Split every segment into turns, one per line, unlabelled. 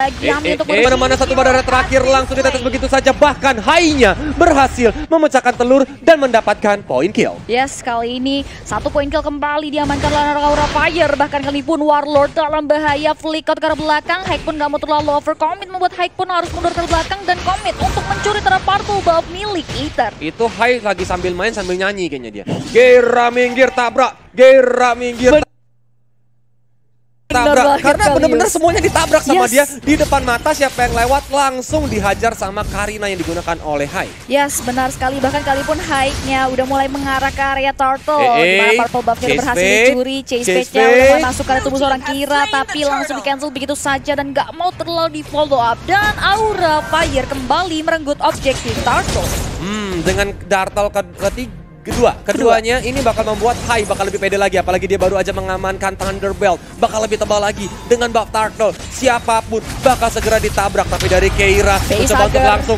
Yami untuk
mana satu bandara terakhir langsung ditetes begitu saja. Bahkan Hai-nya berhasil memecahkan telur dan mendapatkan poin kill.
Yes, kali ini 1 poin kill kembali diamankan oleh Aura Fire. Bahkan kali pun Warlord dalam bahaya, flick out ke arah belakang. Haik pun gak mau terlalu overcommit, membuat Haik pun harus mundur ke belakang dan commit untuk mencuri terhadap purple buff milik Aether.
Itu Hai lagi sambil main sambil nyanyi kayaknya dia. Geira minggir tabrak, Geira minggir tabrak, karena bener-bener semuanya ditabrak sama dia di depan mata. Siapa yang lewat langsung dihajar sama Karina yang digunakan oleh Hai.
Yes, benar sekali. Bahkan kali pun Haiknya udah mulai mengarah ke area Turtle, dimana purple buffnya berhasil dicuri. Chase page-nya udah mulai masuk ke tubuh seorang Kira, tapi langsung di cancel begitu saja dan gak mau terlalu di follow up. Dan Aura Fire kembali merenggut objektif Turtle.
Dengan Turtle keduanya ini bakal membuat Hai bakal lebih pede lagi, apalagi dia baru aja mengamankan Thunderbelt, bakal lebih tebal lagi dengan buff Turtle. Siapapun bakal segera ditabrak, tapi dari Keira mencoba untuk langsung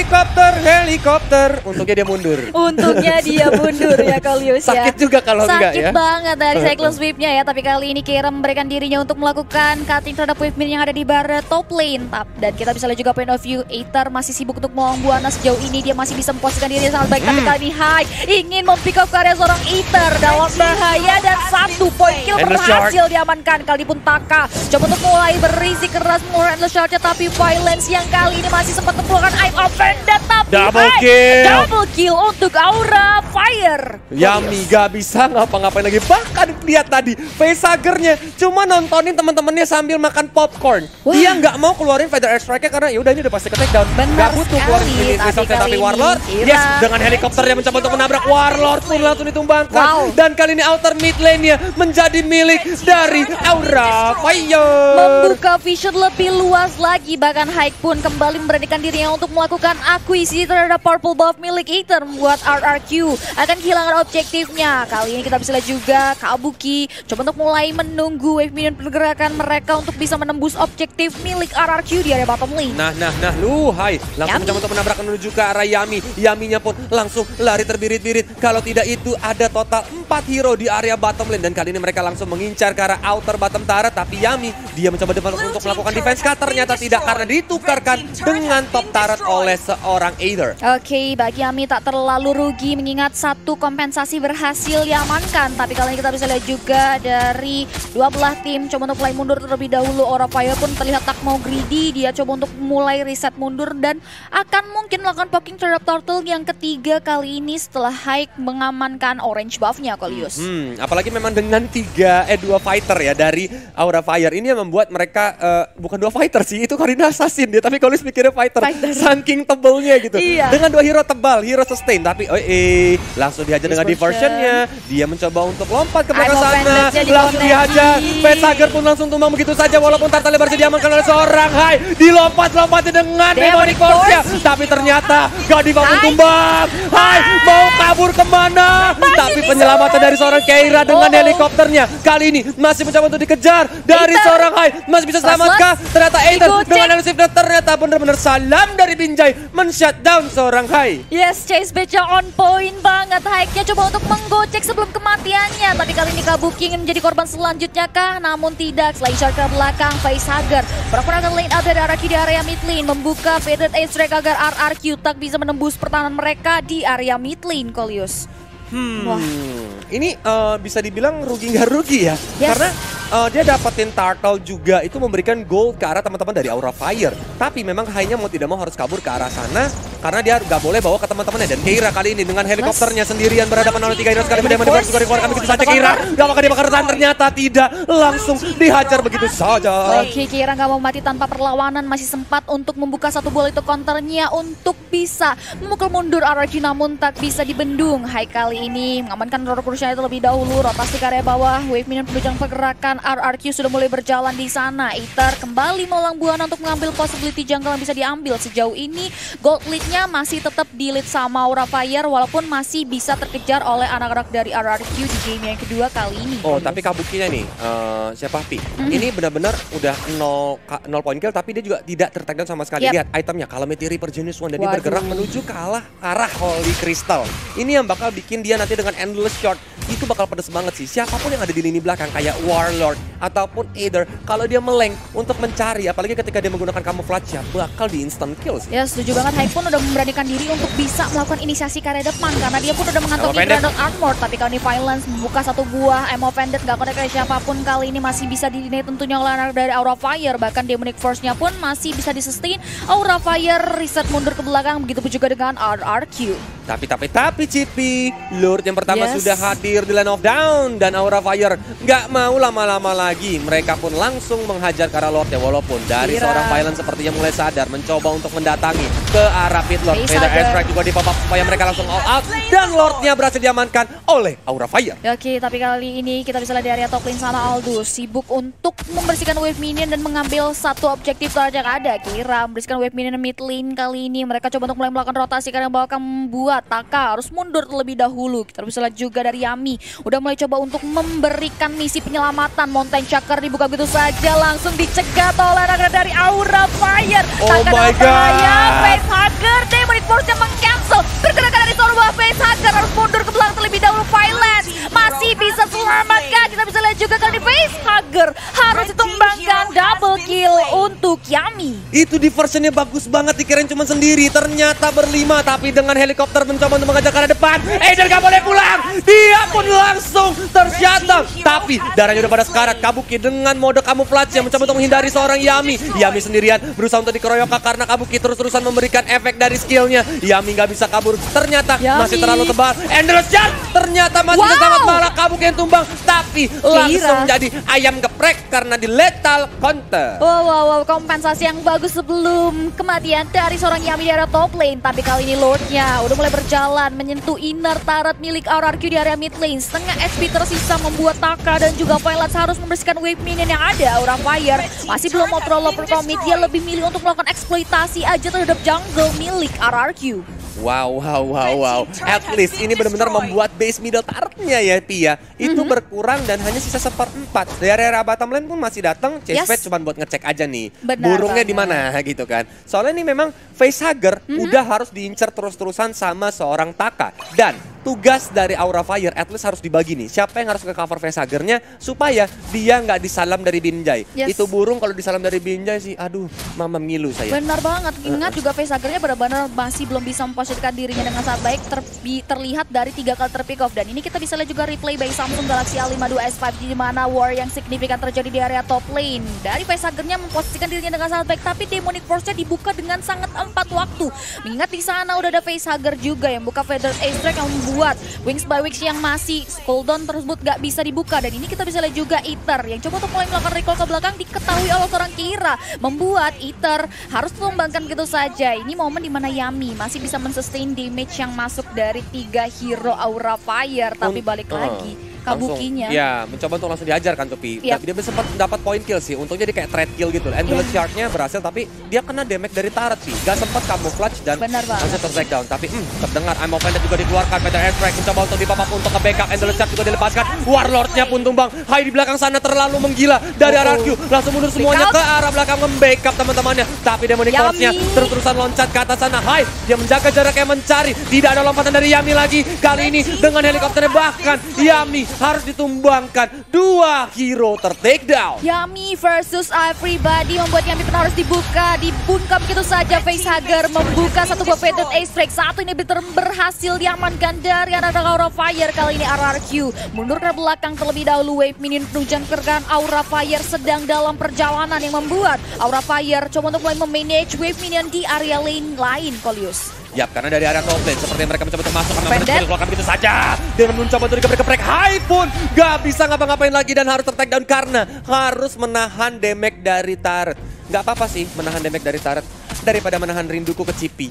helikopter. Untungnya dia mundur.
Untungnya dia mundur ya Kolius ya.
Sakit juga kalau enggak ya.
Sakit banget dari Cyclone Sweep-nya ya, tapi kali ini Keira memberikan dirinya untuk melakukan cutting terhadap wave minion yang ada di bar top lane. Dan kita bisa lihat juga point of view Aether masih sibuk untuk melawan Buana. Sejauh ini dia masih bisa memposisikan dirinya sangat baik, tapi kali ini Hai ingin mempick up karya seorang Aether dalam bahaya dan 1 poin kill berhasil diamankan. Kali pun Taka coba untuk mulai berisi keras mengeluarkan Endless Charge, tapi Violence yang kali ini masih sempat mengeluarkan Eye of Vendetta, tapi double kill untuk Aura Fire.
Yami gak bisa ngapa-ngapain lagi. Bahkan lihat tadi Facehagernya cuma nontonin teman-temannya sambil makan popcorn. Dia nggak mau keluarin Feather Air Strike karena yaudah ini udah pasti ke takedown. Gak butuh keluarin tapi Warlord dengan helikopternya mencoba untuk menabrak Warlord pun langsung ditumbangkan. Dan kali ini outer mid lane-nya menjadi milik dari Aura Fire.
Membuka vision lebih luas lagi. Bahkan Haik pun kembali memberanikan dirinya untuk melakukan akuisisi terhadap purple buff milik Aether, membuat RRQ akan kehilangan objektifnya. Kali ini kita bisa lihat juga Kabuki coba untuk mulai menunggu wave minion pergerakan mereka untuk bisa menembus objektif milik RRQ di area bottom lane.
Hai langsung mencoba untuk menabrak menuju ke arah Yami. Yaminya pun langsung lari terbirit-birit. Kalau tidak itu ada total 4 hero di area bottom lane, dan kali ini mereka langsung mengincar ke arah outer bottom turret, tapi Yami dia mencoba untuk melakukan defense cut, ternyata tidak karena ditukarkan dengan top turret oleh seorang Aether.
Oke, bagi Yami tak terlalu rugi mengingat 1 kompensasi berhasil diamankan, tapi kali ini kita bisa lihat juga dari dua belah tim coba untuk mulai mundur terlebih dahulu. Aura Fire pun terlihat tak mau greedy, dia coba untuk mulai reset mundur dan akan mungkin melakukan poking terhadap Turtle yang ketiga kali ini setelah Haik mengamankan orange buff-nya, Kolius.
Apalagi memang dengan 2 fighter ya dari Aura Fire ini yang membuat mereka bukan 2 fighter sih, itu Karina assassin dia, tapi Kolius mikirnya fighter. Saking tebelnya gitu. Dengan 2 hero tebal, hero sustain, tapi langsung dihajar dengan diversionnya. Dia mencoba untuk lompat ke belakang sana, langsung dihajar. Facehager pun langsung tumbang begitu saja, walaupun Turtle berhasil diamankan oleh seorang Hai. Dilompat-lompatnya dengan Demonic Force-nya, tapi ternyata gak dibangun tumbang. Hai mau kabur kemana? Tapi penyelamatan dari seorang Keira dengan helikopternya kali ini masih mencoba untuk dikejar dari seorang Hai. Masih bisa selamatkah? Ternyata Aether dengan elusifnya ternyata benar-benar salam dari Binjai men-shutdown seorang Hai.
Yes, chase batch-nya on point banget. Haiknya coba untuk menggocek sebelum kematiannya, tapi kali ini Kabuki ingin menjadi korban selanjutnya kah? Namun tidak. Selain shot ke belakang, Facehager pernah lane out dari RRQ di area mid lane, membuka faded ace strike agar RRQ tak bisa menembus pertahanan mereka di area mid lane, Kolius.
Ini bisa dibilang rugi nggak rugi ya, karena dia dapetin Turtle juga itu memberikan gold ke arah teman-teman dari Aura Fire. Tapi memang hanya mau tidak mau harus kabur ke arah sana karena dia nggak boleh bawa ke teman-temannya. Dan Keira kali ini dengan helikopternya sendirian berhadapan oleh 3 hero sekali menembak dikeluarkan begitu saja. Keira nggak bakal dibakar, ternyata tidak, langsung dihajar begitu saja.
Oke, Keira nggak mau mati tanpa perlawanan, masih sempat untuk membuka 1 bola itu counternya untuk bisa memukul mundur RRQ, namun tak bisa dibendung. Hai kali ini mengamankan Roller Crucial itu lebih dahulu, rotasi ke area bawah, wave minion penunjang pergerakan RRQ sudah mulai berjalan di sana. Aether kembali melang Buana untuk mengambil possibility jungle yang bisa diambil. Sejauh ini gold lead-nya masih tetap di lead sama Aura Fire, walaupun masih bisa terkejar oleh anak-anak dari RRQ di game yang kedua kali ini.
Tapi Kabukinya nih, siapa Pi? Ini benar-benar udah 0 point kill, tapi dia juga tidak tertagdown sama sekali. Lihat itemnya, Calamity Reaper Genius One, dan dia bergerak menuju ke arah Holy Crystal. Ini yang bakal bikin dia nanti dengan Endless Shot itu bakal pedes banget sih. Siapapun yang ada di lini belakang kayak Warlord, ataupun Aether kalau dia meleng untuk mencari, apalagi ketika dia menggunakan camouflage ya bakal di instant kills.
Ya setuju banget, Hype pun udah memberanikan diri untuk bisa melakukan inisiasi ke area depan karena dia pun udah mengantongi Branded Armor. Tapi kali ini Violence membuka satu buah ammo pendant, gak connect ke siapapun. Kali ini masih bisa dinilai tentunya oleh anak dari Aura Fire, bahkan Demonic Force-nya pun masih bisa di-sustain. Aura Fire reset mundur ke belakang, begitu juga dengan RRQ.
Tapi Cipi, Lord yang pertama sudah hadir di Land of Down dan Aura Fire nggak mau lama-lama lagi. Mereka pun langsung menghajar ke arah Lord ya, walaupun dari seorang Violence sepertinya mulai sadar mencoba untuk mendatangi ke arah Pit Lord. Vader Airstrike juga di pop up supaya mereka langsung all out dan Lordnya berhasil diamankan oleh Aura Fire.
Oke, tapi kali ini kita bisa lihat di area top lane sana Aldous sibuk untuk membersihkan wave minion dan mengambil satu objektif saja yang ada. Kira membersihkan wave minion mid lane kali ini. Mereka coba untuk mulai melakukan rotasi karena bakal membuat Taka harus mundur terlebih dahulu. Kita bisa lihat juga dari Yami udah mulai coba untuk memberikan misi penyelamatan. Mountain Chakra dibuka begitu saja, langsung dicegat oleh anak dari Aura Fire.
Oh my god,
Facehugger, Demonic Force-nya meng-cancel. Pergerakan dari seorang Facehugger harus mundur ke belakang terlebih dahulu. Violence masih bisa selamatkan. Kita bisa lihat juga kali Facehugger harus ditumbangkan. Double kill untuk Yami.
Itu diversionnya bagus banget, dikirain cuma sendiri, ternyata berlima. Tapi dengan helikopter mencoba untuk mengajak ke arah depan, Aether gak boleh pulang, dia pun langsung terjatuh. Tapi darahnya udah pada sekarat. Kabuki dengan mode camouflage yang mencoba untuk menghindari seorang Yami. Yami sendirian berusaha untuk dikeroyok karena Kabuki terus-terusan memberikan efek dari skillnya. Yami gak bisa kabur, ternyata masih terlalu tebal. Endless Charge ternyata masih selamat, malah Kabuki yang tumbang. Tapi langsung jadi ayam geprek karena di lethal counter.
Wow, kompensasi yang bagus sebelum kematian dari seorang Yami di area top lane. Tapi kali ini Lordnya udah mulai berjalan menyentuh inner turret milik RRQ di area mid lane. Setengah HP tersisa membuat Taka dan juga Violence harus membersihkan wave minion yang ada. Aura Fire masih belum mau terlalu commit, dia lebih milih untuk melakukan eksploitasi aja terhadap jungle milik RRQ.
Wow. At least ini benar-benar membuat base middle turretnya ya Pia. Itu berkurang dan hanya sisa 1/4. Dari area bottom lane pun masih datang. Chase cuma buat ngecek aja nih. Burungnya di mana gitu kan. Soalnya ini memang Facehugger udah harus diincar terus-terusan sama seorang Taka. Dan tugas dari Aura Fire at least harus dibagi nih. Siapa yang harus ke cover Facehuggernya supaya dia nggak disalam dari Binjai. Itu burung kalau disalam dari Binjai sih, aduh, mama ngilu saya.
Benar banget. Ingat juga Facehuggernya benar-benar masih belum bisa memposisikan dirinya dengan sangat baik, terlihat dari 3 kali terpick off. Dan ini kita bisa lihat juga replay by Samsung Galaxy A52s 5G di mana war yang signifikan terjadi di area top lane. Dari Facehuggernya memposisikan dirinya dengan sangat baik, tapi Demonic Force-nya dibuka dengan sangat 4 waktu. Mengingat di sana udah ada Facehugger juga yang buka Vader Airstrike yang membuat Wings by Wings yang masih cooldown tersebut gak bisa dibuka. Dan ini kita bisa lihat juga Aether yang coba untuk mulai melakukan recall ke belakang, diketahui oleh seorang Kira, membuat Aether harus tumbangkan gitu saja. Ini momen dimana Yami masih bisa sustain damage yang masuk dari 3 hero Aura Fire. Tapi balik lagi Kabukinya.
Ya, mencoba untuk langsung diajar kan Tupi. Tapi dia sempat dapat point kill sih. Untungnya dia kayak trade kill gitu. Endless Charge-nya berhasil tapi dia kena damage dari turret sih. Gak sempat camouflage dan langsung ter-take down. Tapi terdengar ammo pendant juga dikeluarkan. Vader Airstrike mencoba untuk di-pop-up untuk nge-backup. Endless Charge juga dilepaskan. Warlord-nya pun tumbang. Hai di belakang sana terlalu menggila dari RRQ. Langsung mundur semuanya ke arah belakang nge-backup teman-temannya. Tapi Demonic Force-nya terus-terusan loncat ke atas sana. Hai, dia menjaga jaraknya mencari. Tidak ada lompatan dari Yami lagi. Kali ini dengan helikopternya bahkan Yami harus ditumbangkan. 2 hero ter-take down.
Yami versus everybody membuat Yami pun harus dibuka. Dibungkam begitu saja. Facehugger membuka satu buah Vader Airstrike. Satu ini berhasil diamankan dari anak Aura Fire. Kali ini RRQ mundur ke belakang terlebih dahulu. Wave minion penunjang kerjaan Aura Fire sedang dalam perjalanan yang membuat Aura Fire coba untuk mulai memanage wave minion di area lane lain, Kolius.
Yap, karena dari area top lane seperti mereka mencoba untuk masuk, keluarkan begitu saja. Dengan mencoba untuk geprek-geprek, Hai pun gak bisa ngapa-ngapain lagi dan harus ter-take down karena harus menahan damage dari turret. Gak apa-apa sih menahan damage dari turret daripada menahan rinduku ke Cipi.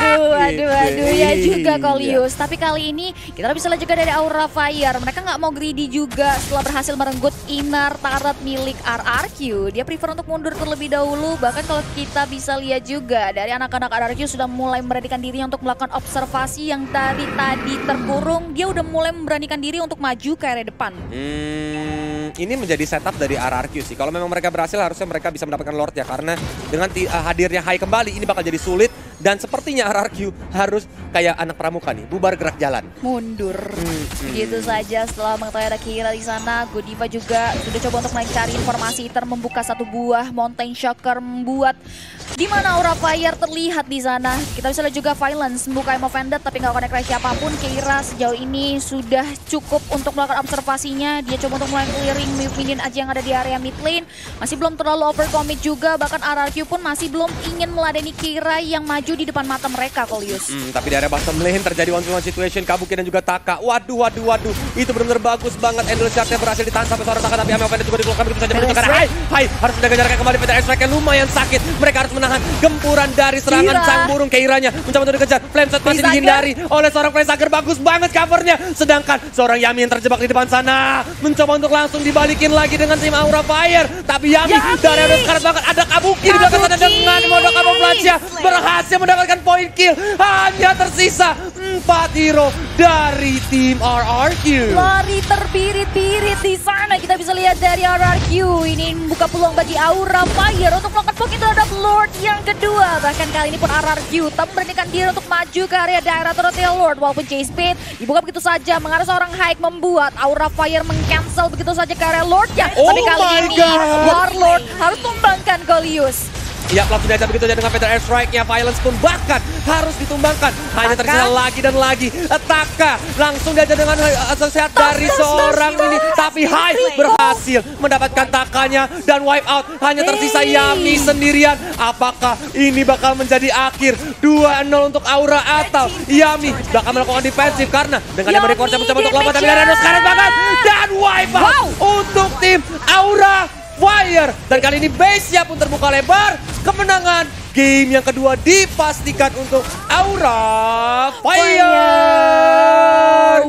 Waduh, ya juga Kolius. Tapi kali ini kita bisa lihat juga dari Aura Fire. Mereka nggak mau greedy juga setelah berhasil merenggut inner turret milik RRQ. Dia prefer untuk mundur terlebih dahulu. Bahkan kalau kita bisa lihat juga dari anak-anak RRQ sudah mulai memberanikan dirinya untuk melakukan observasi yang dari tadi terkurung. Dia udah mulai memberanikan diri untuk maju ke area depan.
Ini menjadi setup dari RRQ sih. Kalau memang mereka berhasil harusnya mereka bisa mendapatkan Lord ya. Karena dengan hadirnya Hai kembali ini bakal jadi sulit Dan sepertinya RRQ harus kayak anak pramuka nih, bubar gerak jalan.
Mundur. Begitu saja setelah mengetahui ada Keira di sana, Godiva juga sudah coba untuk mencari informasi. Iter membuka satu buah Mountain Shocker, membuat di mana Aura Fire terlihat di sana. Kita bisa lihat juga Violence membuka Emo Vended tapi nggak connect siapapun. Keira sejauh ini sudah cukup untuk melakukan observasinya. Dia coba untuk mulai clearing minion aja yang ada di area mid lane. Masih belum terlalu overcommit juga, bahkan RRQ pun masih belum ingin meladeni Keira yang maju di depan mata mereka, Kolius.
Tapi di area bottom lane terjadi one-to-one situation, Kabuki dan juga Taka. Waduh. Itu benar-benar bagus banget. Endless Shard-nya berhasil ditahan sampai seorang Taka, tapi Emo Vended juga dikeluarkan begitu saja menunjukkan Hai, harus menjaga jaraknya kembali. Peter Strike lumayan sakit. Mereka harus menahan gempuran dari serangan sang burung. Keiranya mencoba untuk dikejar. Flame Shot masih dihindari oleh seorang Planeswalker. Bagus banget covernya. Sedangkan seorang Yami yang terjebak di depan sana mencoba untuk langsung dibalikin lagi dengan tim Aura Fire. Tapi Yami dari ada sekarat banget. Ada Kabuki di belakang sana dengan modal kamuflase berhasil mendapatkan point kill. Hanya tersisa 4 hero dari tim RRQ.
Lari terbirit-birit di sana. Kita bisa lihat dari RRQ. Ini membuka peluang bagi Aura Fire untuk melakukan poin terhadap Lord yang kedua. Bahkan kali ini pun RRQ tak memberanikan diri untuk maju ke area daerah turretnya Lord. Walaupun Chase Pit dibuka begitu saja mengarah seorang Hike, membuat Aura Fire meng-cancel begitu saja ke area Lordnya. Tapi kali ini Warlord harus tumbangkan Golius.
Ya, langsung diajar begitu aja dengan Peter Airstrike-nya. Violence pun bahkan harus ditumbangkan. Hanya tersisa lagi dan lagi. Taka langsung diajar dengan sehat dari seorang ini. Tapi Hai berhasil mendapatkan Takanya dan wipe out. Hanya tersisa Yami sendirian. Apakah ini bakal menjadi akhir 2-0 untuk Aura atau Yami bakal melakukan defensif? Karena dengan Yami Record mencoba untuk lompat tapi ada sekarang banget. Dan wipe out untuk tim Aura Fire. Dan kali ini base-nya pun terbuka lebar. Kemenangan game yang kedua dipastikan untuk Aura Fire.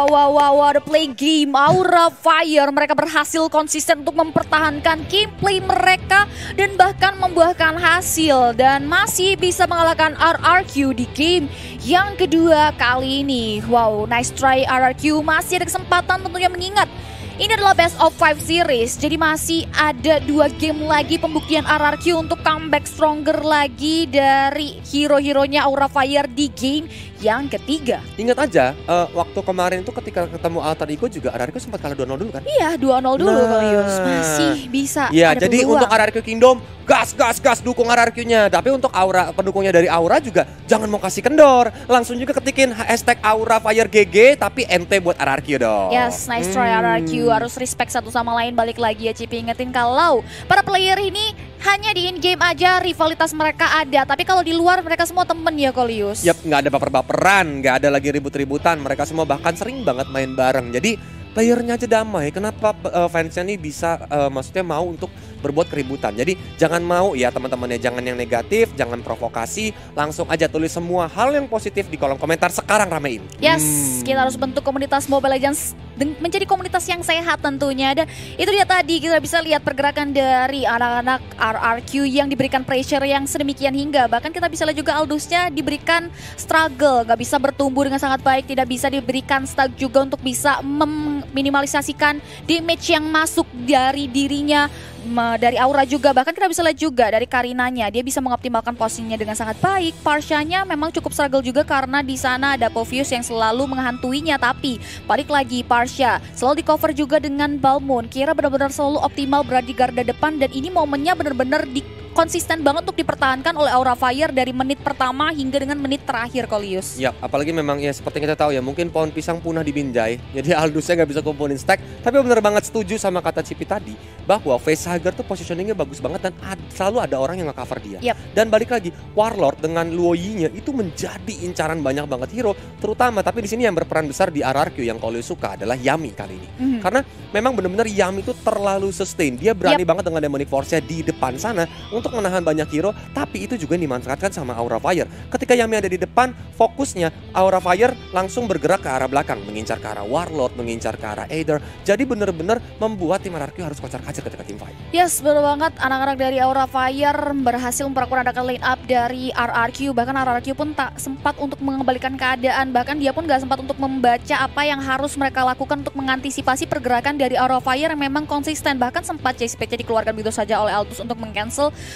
Wow, the play game Aura Fire. Mereka berhasil konsisten untuk mempertahankan gameplay mereka dan bahkan membuahkan hasil. Dan masih bisa mengalahkan RRQ di game yang kedua kali ini. Wow, nice try RRQ. Masih ada kesempatan tentunya, mengingat ini adalah best of 5 series, jadi masih ada 2 game lagi pembuktian RRQ untuk comeback stronger lagi dari hero-heronya Aura Fire di game yang ketiga.
Ingat aja, waktu kemarin itu ketika ketemu Alter Ego juga RRQ sempat kalah 2-0 dulu kan?
Iya, 2-0 dulu Kalius. Masih bisa.
Iya, jadi peluang. Untuk RRQ Kingdom, gas dukung RRQ-nya. Tapi untuk Aura, pendukungnya dari Aura juga jangan mau kasih kendor. Langsung juga ketikin hashtag Aura Fire GG, tapi NT buat RRQ dong.
Yes, nice try RRQ. Harus respect satu sama lain. Balik lagi ya Cipi, ingetin kalau para player ini hanya di in-game aja rivalitas mereka ada. Tapi kalau di luar mereka semua temen ya Kolius.
Yap, nggak ada baper-baperan, nggak ada lagi ribut-ributan. Mereka semua bahkan sering banget main bareng. Jadi playernya aja damai. Kenapa fansnya nih bisa maksudnya mau untuk berbuat keributan. Jadi jangan mau ya teman-temannya, jangan yang negatif, jangan provokasi, langsung aja tulis semua hal yang positif di kolom komentar. Sekarang ramein.
Yes, kita harus bentuk komunitas Mobile Legends menjadi komunitas yang sehat tentunya. Dan itu dia tadi kita bisa lihat pergerakan dari anak-anak RRQ yang diberikan pressure yang sedemikian hingga bahkan kita bisa lihat juga Aldusnya diberikan struggle, gak bisa bertumbuh dengan sangat baik, tidak bisa diberikan stack juga untuk bisa meminimalisasikan damage yang masuk dari dirinya. Dari Aura juga, bahkan kita bisa lihat juga dari Karinanya, dia bisa mengoptimalkan posisinya dengan sangat baik. Parshanya memang cukup struggle juga karena di sana ada Povius yang selalu menghantuinya, tapi balik lagi Parsha selalu di cover juga dengan Balmond. Kira benar-benar selalu optimal berada di garda depan dan ini momennya benar-benar konsisten banget untuk dipertahankan oleh Aura Fire dari menit pertama hingga dengan menit terakhir Kolius.
Ya, apalagi memang ya seperti kita tahu ya, mungkin pohon pisang punah di Binjai, jadi Aldusnya nggak bisa kumpulin stack. Tapi benar banget setuju sama kata Cipi tadi bahwa Facehugger tuh positioningnya bagus banget dan selalu ada orang yang nge-cover dia. Dan balik lagi, Warlord dengan Luoyi-nya itu menjadi incaran banyak banget hero, terutama tapi di sini yang berperan besar di RRQ yang Kolius suka adalah Yami kali ini. Karena memang benar-benar Yami itu terlalu sustain, dia berani banget dengan Demonic Force-nya di depan sana untuk menahan banyak hero, tapi itu juga dimanfaatkan sama Aura Fire. Ketika Yami ada di depan, fokusnya Aura Fire langsung bergerak ke arah belakang, mengincar ke arah Warlord, mengincar ke arah Aether. Jadi benar-benar membuat tim RRQ harus kocar-kacir ketika tim fight.
Yes, betul banget. Anak-anak dari Aura Fire berhasil memperakurakan line up dari RRQ. Bahkan RRQ pun tak sempat untuk mengembalikan keadaan. Bahkan dia pun gak sempat untuk membaca apa yang harus mereka lakukan untuk mengantisipasi pergerakan dari Aura Fire yang memang konsisten. Bahkan sempat chase pitch-nya dikeluarkan begitu saja oleh Aldous untuk meng-cancel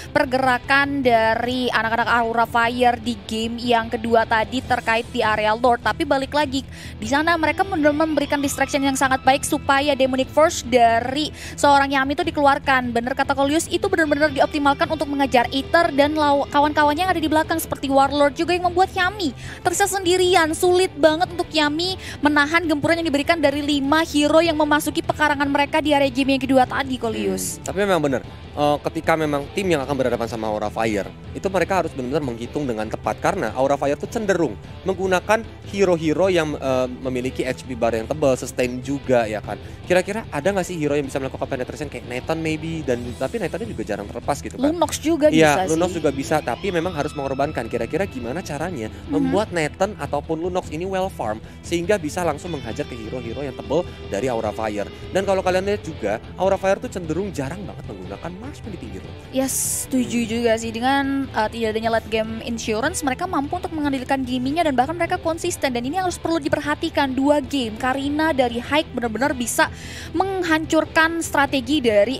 pergerakan dari anak-anak Aura Fire di game yang kedua tadi terkait di area Lord. Tapi balik lagi, di sana mereka memberikan distraction yang sangat baik supaya Demonic Force dari seorang Yami itu dikeluarkan. Bener kata Kolius, itu benar-benar dioptimalkan untuk mengejar Ether dan kawan-kawannya yang ada di belakang seperti Warlord juga yang membuat Yami tersisa sendirian. Sulit banget untuk Yami menahan gempuran yang diberikan dari 5 hero yang memasuki pekarangan mereka di area game yang kedua tadi, Kolius.
Tapi memang benar, ketika memang tim yang akan berhadapan sama Aura Fire, itu mereka harus benar-benar menghitung dengan tepat. Karena Aura Fire itu cenderung menggunakan hero-hero yang memiliki HP bar yang tebal, sustain juga ya kan. Kira-kira ada nggak sih hero yang bisa melakukan penetration kayak Nathan maybe, tapi Nathannya juga jarang terlepas gitu kan.
Lunox juga bisa sih.
Lunox juga bisa, tapi memang harus mengorbankan. Kira-kira gimana caranya membuat Nathan ataupun Lunox ini well farm sehingga bisa langsung menghajar ke hero-hero yang tebal dari Aura Fire. Dan kalau kalian lihat juga, Aura Fire tuh cenderung jarang banget menggunakan marksman di pinggir.
Yes, setuju juga sih. Dengan tidak adanya late game insurance, mereka mampu untuk mengandalkan gamingnya dan bahkan mereka konsisten. Dan ini harus perlu diperhatikan, 2 game Karina dari Hike benar-benar bisa menghancurkan strategi dari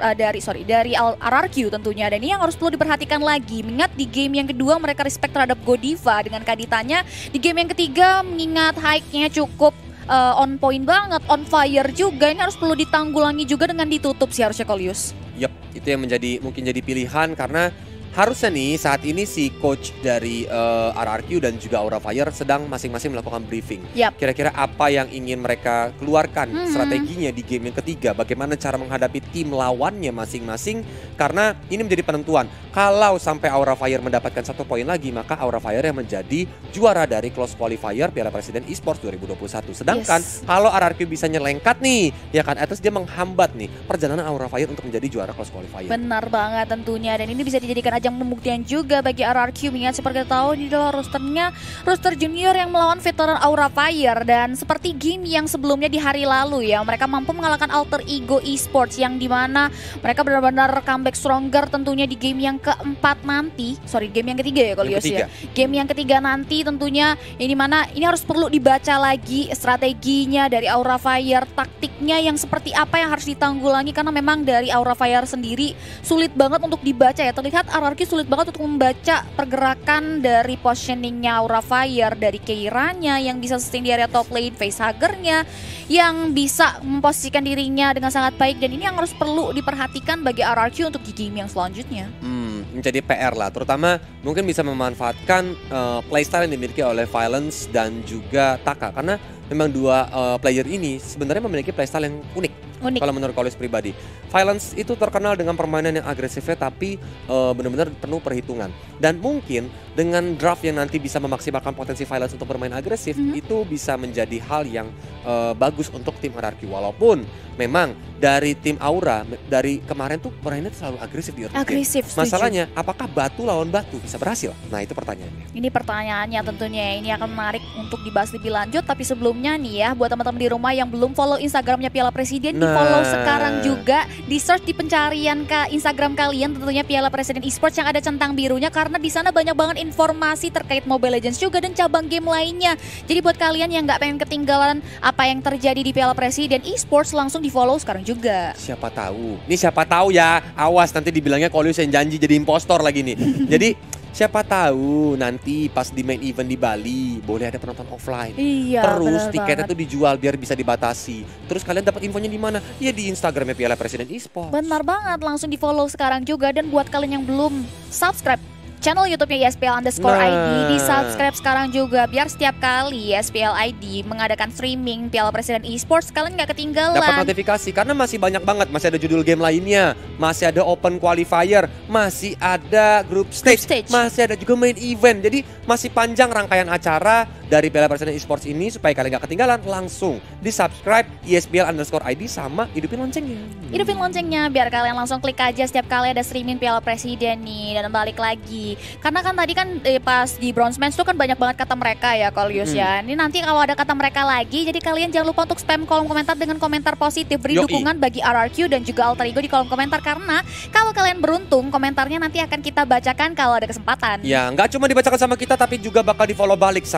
RRQ tentunya. Dan ini yang harus perlu diperhatikan lagi. Mengingat di game yang kedua mereka respect terhadap Godiva dengan Kaditanya. Di game yang ketiga mengingat Hike-nya cukup on point banget, on fire juga. Ini harus perlu ditanggulangi juga dengan ditutup sih harusnya, Kolius.
Yup, itu yang mungkin jadi pilihan karena harusnya nih saat ini si coach dari RRQ dan juga Aura Fire sedang masing-masing melakukan briefing. Kira-kira apa yang ingin mereka keluarkan strateginya di game yang ketiga, bagaimana cara menghadapi tim lawannya masing-masing, karena ini menjadi penentuan. Kalau sampai Aura Fire mendapatkan 1 poin lagi, maka Aura Fire yang menjadi juara dari Close Qualifier Piala Presiden Esports 2021. Sedangkan kalau RRQ bisa nyelengkat nih, ya kan, atas dia menghambat nih perjalanan Aura Fire untuk menjadi juara Close Qualifier.
Benar banget tentunya, dan ini bisa dijadikan ajang pembuktian juga bagi RRQ. Mengingat seperti tahu di dalam roster junior yang melawan veteran Aura Fire. Dan seperti game yang sebelumnya di hari lalu ya, mereka mampu mengalahkan Alter Ego Esports yang dimana mereka benar-benar comeback stronger tentunya di game yang keempat nanti. Game yang ketiga ya Kolius ya. Game yang ketiga nanti tentunya ini mana ini harus perlu dibaca lagi strateginya dari Aura Fire, taktiknya yang seperti apa yang harus ditanggulangi, karena memang dari Aura Fire sendiri sulit banget untuk dibaca ya. Terlihat RRQ sulit banget untuk membaca pergerakan dari positioningnya Aura Fire, dari Keiranya yang bisa sustain di area top lane, Facehuggernya yang bisa memposisikan dirinya dengan sangat baik. Dan ini yang harus perlu diperhatikan bagi RRQ untuk di game yang selanjutnya.
Menjadi PR lah, terutama mungkin bisa memanfaatkan playstyle yang dimiliki oleh Violence dan juga Taka, karena memang 2 player ini sebenarnya memiliki playstyle yang unik. Kalau menurut Kolius pribadi, Violence itu terkenal dengan permainan yang agresifnya tapi benar-benar penuh perhitungan. Dan mungkin dengan draft yang nanti bisa memaksimalkan potensi Violence untuk bermain agresif, itu bisa menjadi hal yang bagus untuk tim RRQ. Walaupun memang dari tim Aura dari kemarin tuh mainnya selalu agresif di early game. Masalahnya apakah batu lawan batu bisa berhasil? Nah itu pertanyaannya.
Ini pertanyaannya tentunya, ini akan menarik untuk dibahas lebih lanjut. Tapi sebelumnya nih ya, buat teman-teman di rumah yang belum follow Instagramnya Piala Presiden, di follow sekarang juga, di search di pencarian ke Instagram kalian tentunya Piala Presiden Esports yang ada centang birunya, karena di sana banyak banget informasi terkait Mobile Legends juga dan cabang game lainnya. Jadi buat kalian yang nggak pengen ketinggalan apa yang terjadi di Piala Presiden Esports, langsung di follow sekarang juga.
Siapa tahu, ini siapa tahu ya, awas nanti dibilangnya Kolius yang janji jadi impostor lagi nih. Jadi siapa tahu nanti pas di main event di Bali boleh ada penonton offline. Terus tiketnya tuh dijual biar bisa dibatasi. Terus kalian dapat infonya di mana? Ya di Instagramnya Piala Presiden Esports.
Benar banget, langsung di follow sekarang juga. Dan buat kalian yang belum subscribe channel YouTube-nya YSPL_ID, di subscribe sekarang juga biar setiap kali YSPL ID mengadakan streaming Piala Presiden Esports kalian nggak ketinggalan.
Dapat notifikasi karena masih banyak banget, masih ada judul game lainnya, masih ada open qualifier, masih ada group stage, masih ada juga main event. Jadi masih panjang rangkaian acara dari Piala Presiden Esports ini. Supaya kalian nggak ketinggalan, langsung di subscribe YSPL_ID sama hidupin loncengnya.
Hidupin loncengnya biar kalian langsung klik aja setiap kali ada streaming Piala Presiden nih. Dan balik lagi, karena kan tadi kan pas di bronze match tuh kan banyak banget kata mereka ya Kolius ya. Ini nanti kalau ada kata mereka lagi, jadi kalian jangan lupa untuk spam kolom komentar dengan komentar positif, beri dukungan bagi RRQ dan juga Alter Ego di kolom komentar, karena kalau kalian beruntung komentarnya nanti akan kita bacakan kalau ada kesempatan.
Ya, nggak cuma dibacakan sama kita tapi juga bakal di follow balik sama Cipi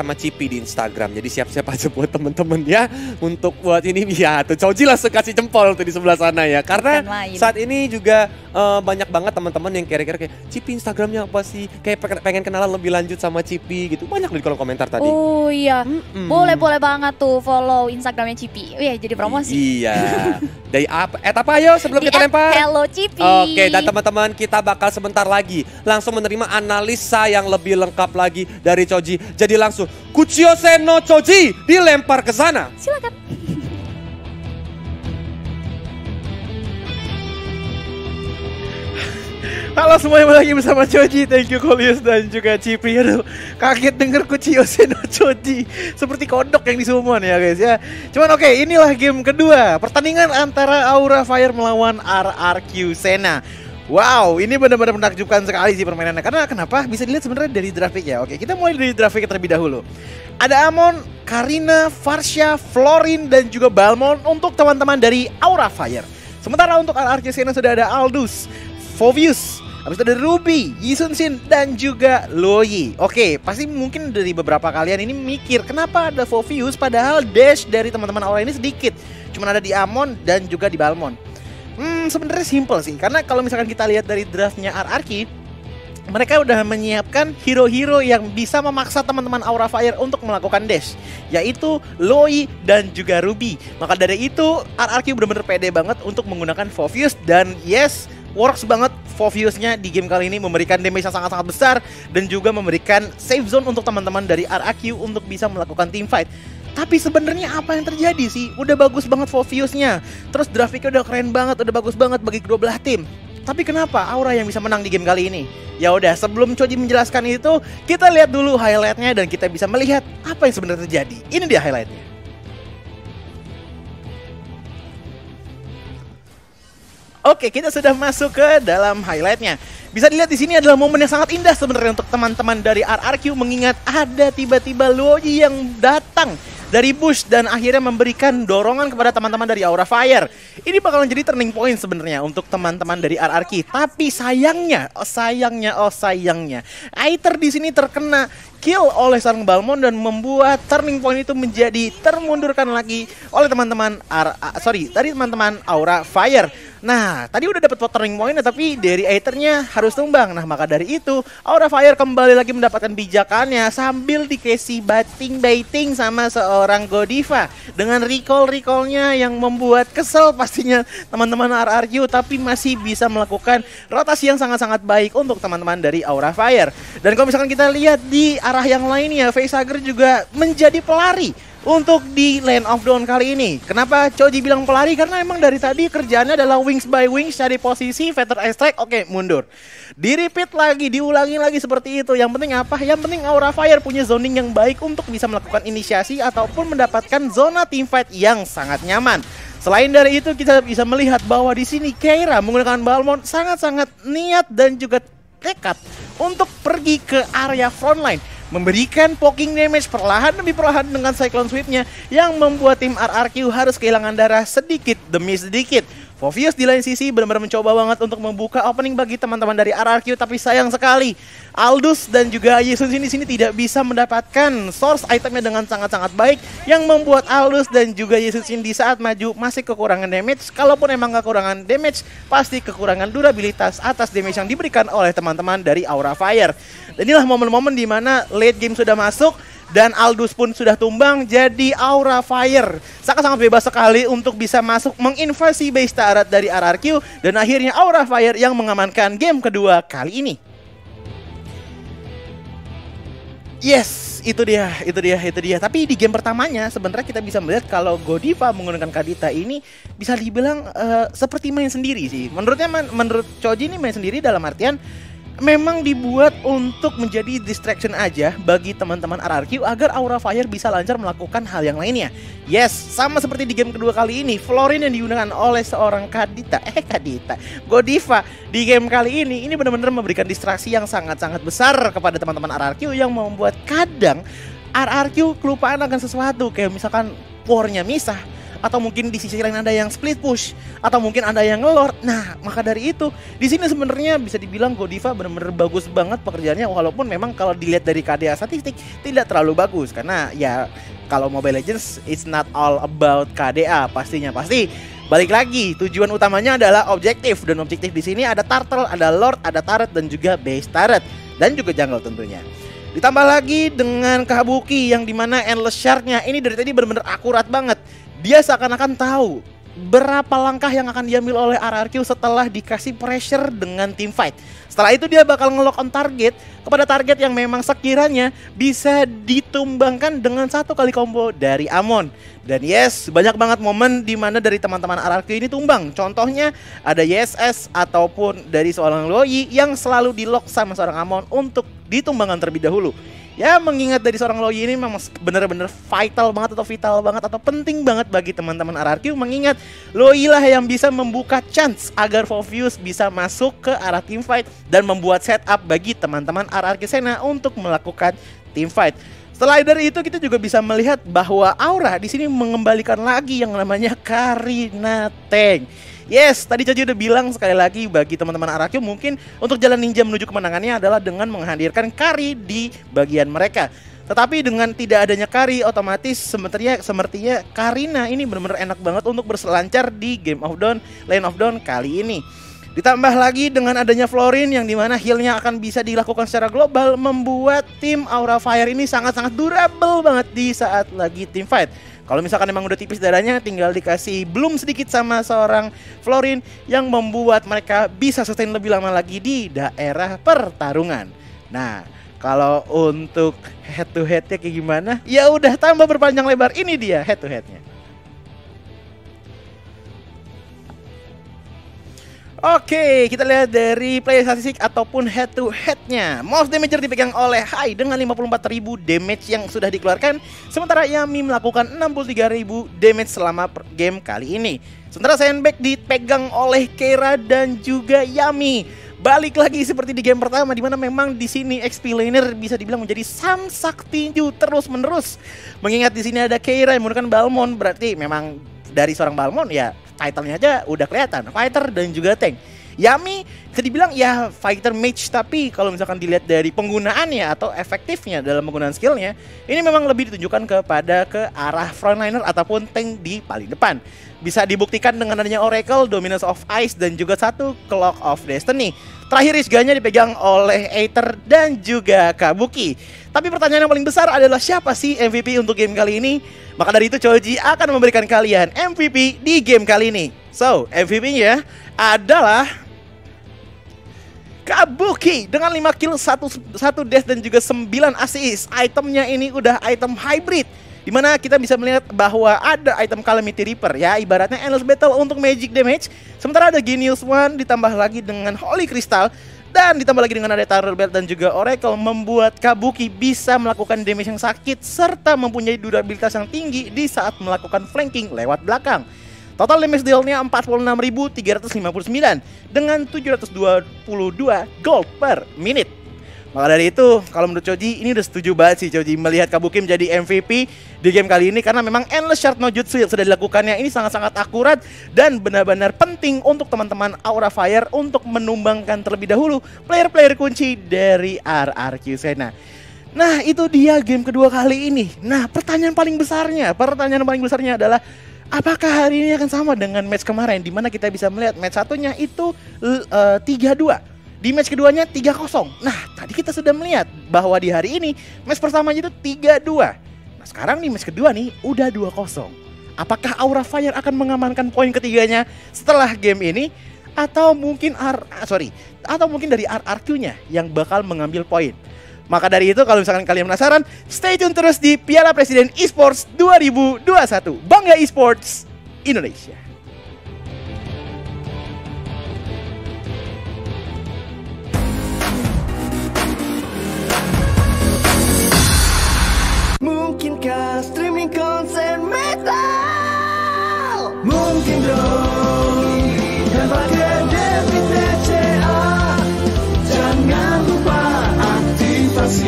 Cipi di Instagram. Jadi siap-siap aja buat temen-temen ya untuk buat ini ya tuh Choji langsung kasih jempol tuh di sebelah sana ya. Karena saat ini juga banyak banget teman-teman yang kira-kira kayak Cipi Instagramnya apa sih? Kayak pengen kenalan lebih lanjut sama Cipi gitu. Banyak di kolom komentar tadi.
Oh iya, boleh banget tuh follow Instagramnya Cipi. Oh iya, jadi promosi.
Iya. Dari apa? Apa ayo sebelum kita lempar?
Hello Cipi.
Oke, dan teman-teman kita bakal sebentar lagi langsung menerima analisa yang lebih lengkap lagi dari Choji. Jadi langsung Kuchiyose no Choji dilempar ke sana.
Silakan.
Halo semuanya, lagi bersama Choji. Thank you Kolius dan juga Cipi. Aduh, kaget denger Kuchiyose no Choji. Seperti kodok yang di summon ya guys ya. Cuman oke, inilah game kedua. Pertandingan antara Aura Fire melawan RRQ Sena. Wow, ini benar-benar menakjubkan sekali sih permainannya. Karena kenapa? Bisa dilihat sebenarnya dari draft pick ya. Oke, kita mulai dari draft pick terlebih dahulu. Ada Amon, Karina, Farsha, Florin, dan juga Balmond untuk teman-teman dari Aura Fire. Sementara untuk RRQ Sena sudah ada Aldous, Fovius, habis itu ada Ruby, Yisun-Shin, dan juga Loyi. Oke, pasti mungkin dari beberapa kalian ini mikir kenapa ada Fovius padahal dash dari teman-teman Aura ini sedikit. Cuma ada di Amon dan juga di Balmond. Sebenarnya simple sih, karena kalau misalkan kita lihat dari draftnya RRQ, mereka udah menyiapkan hero-hero yang bisa memaksa teman-teman Aura Fire untuk melakukan dash, yaitu Loyi dan juga Ruby. Maka dari itu RRQ benar-benar pede banget untuk menggunakan Fovius, dan yes, works banget Foviusnya di game kali ini, memberikan damage yang sangat-sangat besar dan juga memberikan safe zone untuk teman-teman dari RRQ untuk bisa melakukan team fight. Tapi sebenarnya apa yang terjadi sih? Udah bagus banget Foviusnya, terus grafiknya udah keren banget, udah bagus banget bagi kedua belah tim. Tapi kenapa Aura yang bisa menang di game kali ini? Ya udah, sebelum Choji menjelaskan itu, kita lihat dulu highlightnya dan kita bisa melihat apa yang sebenarnya terjadi. Ini dia highlightnya. Oke, kita sudah masuk ke dalam highlightnya. Bisa dilihat di sini adalah momen yang sangat indah sebenarnya untuk teman-teman dari RRQ, mengingat ada tiba-tiba Loyi yang datang dari bush dan akhirnya memberikan dorongan kepada teman-teman dari Aura Fire. Ini bakalan jadi turning point sebenarnya untuk teman-teman dari RRQ. Tapi sayangnya, Aether di sini terkena kill oleh seorang Balmond dan membuat turning point itu menjadi termundurkan lagi oleh teman-teman teman-teman Aura Fire. Nah, tadi udah dapat turning point tapi dari Aethernya harus tumbang. Nah, maka dari itu Aura Fire kembali lagi mendapatkan pijakannya sambil dikasih baiting sama seorang Godiva dengan recall-recallnya yang membuat kesel pastinya teman-teman RRQ, tapi masih bisa melakukan rotasi yang sangat-sangat baik untuk teman-teman dari Aura Fire. Dan kalau misalkan kita lihat di arah yang lainnya, Facehugger juga menjadi pelari untuk di Land of Dawn kali ini. Kenapa Choji bilang pelari? Karena emang dari tadi kerjaannya adalah wings by wings, cari posisi, Feather Extract, oke mundur. Di-repeat lagi, diulangi lagi seperti itu. Yang penting apa? Yang penting Aura Fire punya zoning yang baik untuk bisa melakukan inisiasi ataupun mendapatkan zona teamfight yang sangat nyaman. Selain dari itu, kita bisa melihat bahwa di sini Keira menggunakan Balmond sangat-sangat niat dan juga tekad untuk pergi ke area frontline, memberikan poking damage perlahan demi perlahan dengan Cyclone Sweep-nya yang membuat tim RRQ harus kehilangan darah sedikit demi sedikit. Fovius di lain sisi benar-benar mencoba banget untuk membuka opening bagi teman-teman dari RRQ, tapi sayang sekali Aldous dan juga Yesus di sini tidak bisa mendapatkan source itemnya dengan sangat-sangat baik, yang membuat Aldous dan juga Yesus di saat maju masih kekurangan damage. Kalaupun emang kekurangan damage, pasti kekurangan durabilitas atas damage yang diberikan oleh teman-teman dari Aura Fire. Dan inilah momen-momen di mana late game sudah masuk dan Aldous pun sudah tumbang, jadi Aura Fire sangat-sangat bebas sekali untuk bisa masuk menginvasi base turret dari RRQ, dan akhirnya Aura Fire yang mengamankan game kedua kali ini. Yes, itu dia. Tapi di game pertamanya sebenarnya kita bisa melihat kalau Godiva menggunakan Kadita ini bisa dibilang seperti main sendiri sih. Menurut Choji ini main sendiri dalam artian memang dibuat untuk menjadi distraction aja bagi teman-teman RRQ agar Aura Fire bisa lancar melakukan hal yang lainnya. Yes, sama seperti di game kedua kali ini, Florin yang digunakan oleh seorang Godiva di game kali ini benar-benar memberikan distraksi yang sangat-sangat besar kepada teman-teman RRQ yang membuat kadang RRQ kelupaan akan sesuatu, kayak misalkan core-nya misah atau mungkin di sisi lain ada yang split push, atau mungkin ada yang ngelord. Nah, maka dari itu di sini sebenarnya bisa dibilang Godiva benar-benar bagus banget pekerjaannya, walaupun memang kalau dilihat dari KDA statistik tidak terlalu bagus, karena ya kalau Mobile Legends it's not all about KDA pastinya. Pasti balik lagi tujuan utamanya adalah objektif, dan objektif di sini ada turtle, ada lord, ada turret dan juga base turret dan juga jungle tentunya. Ditambah lagi dengan Kabuki yang dimana endless shard-nya ini dari tadi benar-benar akurat banget. Dia seakan-akan tahu berapa langkah yang akan diambil oleh RRQ setelah dikasih pressure dengan team fight. Setelah itu dia bakal nge-lock on target kepada target yang memang sekiranya bisa ditumbangkan dengan satu kali combo dari Amon. Dan yes, banyak banget momen di mana dari teman-teman RRQ ini tumbang. Contohnya ada YSS ataupun dari seorang Loi yang selalu di-lock sama seorang Amon untuk ditumbangkan terlebih dahulu. Ya, mengingat dari seorang Loi ini memang benar-benar vital banget atau penting banget bagi teman-teman RRQ, mengingat Loi lah yang bisa membuka chance agar Fovius bisa masuk ke arah team fight dan membuat setup bagi teman-teman RRQ Sena untuk melakukan team fight. Setelah dari itu kita juga bisa melihat bahwa Aura di sini mengembalikan lagi yang namanya Karina Tank. Yes, tadi Caji udah bilang sekali lagi bagi teman-teman RRQ mungkin untuk jalan ninja menuju kemenangannya adalah dengan menghadirkan Kari di bagian mereka. Tetapi dengan tidak adanya Kari, otomatis sepertinya Karina ini benar-benar enak banget untuk berselancar di Game of Dawn, Lane of Dawn kali ini. Ditambah lagi dengan adanya Florin yang dimana healnya akan bisa dilakukan secara global, membuat tim Aura Fire ini sangat-sangat durable banget di saat lagi team fight. Kalau misalkan emang udah tipis darahnya, tinggal dikasih bloom sedikit sama seorang Florin yang membuat mereka bisa sustain lebih lama lagi di daerah pertarungan. Nah, kalau untuk head to headnya kayak gimana? Ya udah tambah berpanjang lebar, ini dia head to headnya. Oke, kita lihat dari play statistik ataupun head to headnya. Most damager dipegang oleh Hai dengan 54.000 damage yang sudah dikeluarkan, sementara Yami melakukan 63.000 damage selama game kali ini. Sementara Sandbag dipegang oleh Keira dan juga Yami. Balik lagi seperti di game pertama, dimana memang di sini XP laner bisa dibilang menjadi samsak tinju terus menerus. Mengingat di sini ada Keira yang menggunakan Balmond, berarti memang dari seorang Balmond ya title-nya aja udah kelihatan, fighter dan juga tank. Yami bisa dibilang ya fighter mage, tapi kalau misalkan dilihat dari penggunaannya atau efektifnya dalam penggunaan skillnya, ini memang lebih ditunjukkan kepada ke arah frontliner ataupun tank di paling depan. Bisa dibuktikan dengan adanya Oracle, Dominance of Ice dan juga satu Clock of Destiny. Terakhir Isganya dipegang oleh Aether dan juga Kabuki. Tapi pertanyaan yang paling besar adalah siapa sih MVP untuk game kali ini? Maka dari itu Choji akan memberikan kalian MVP di game kali ini. So, MVP-nya adalah Kabuki dengan 5 kill, 1 death dan juga 9 assist. Itemnya ini udah item hybrid, dimana kita bisa melihat bahwa ada item Calamity Reaper ya, ibaratnya endless battle untuk magic damage. Sementara ada Genius One ditambah lagi dengan Holy Crystal dan ditambah lagi dengan ada Turtle Belt dan juga Oracle, membuat Kabuki bisa melakukan damage yang sakit serta mempunyai durabilitas yang tinggi di saat melakukan flanking lewat belakang. Total damage deal-nya 46.359 dengan 722 gold per menit. Maka dari itu, kalau menurut Choji, ini udah setuju banget sih Choji melihat Kabuki menjadi MVP di game kali ini, karena memang Endless Shard no Jutsu yang sudah dilakukannya ini sangat-sangat akurat dan benar-benar penting untuk teman-teman Aura Fire untuk menumbangkan terlebih dahulu player-player kunci dari RRQ Sena. Nah, itu dia game kedua kali ini. Nah, pertanyaan paling besarnya adalah apakah hari ini akan sama dengan match kemarin, di mana kita bisa melihat match satunya itu 3-2. Di match keduanya 3-0. Nah, tadi kita sudah melihat bahwa di hari ini match pertamanya itu 3-2. Nah, sekarang nih match kedua nih udah 2-0. Apakah Aura Fire akan mengamankan poin ketiganya setelah game ini, atau mungkin dari RRQ-nya yang bakal mengambil poin? Maka dari itu, kalau misalkan kalian penasaran, stay tune terus di Piala Presiden Esports 2021. Bangga Esports Indonesia.
Mungkinkah streaming konser metal? Mungkin dong. Dapatkan debit TCA. Jangan lupa aktivasi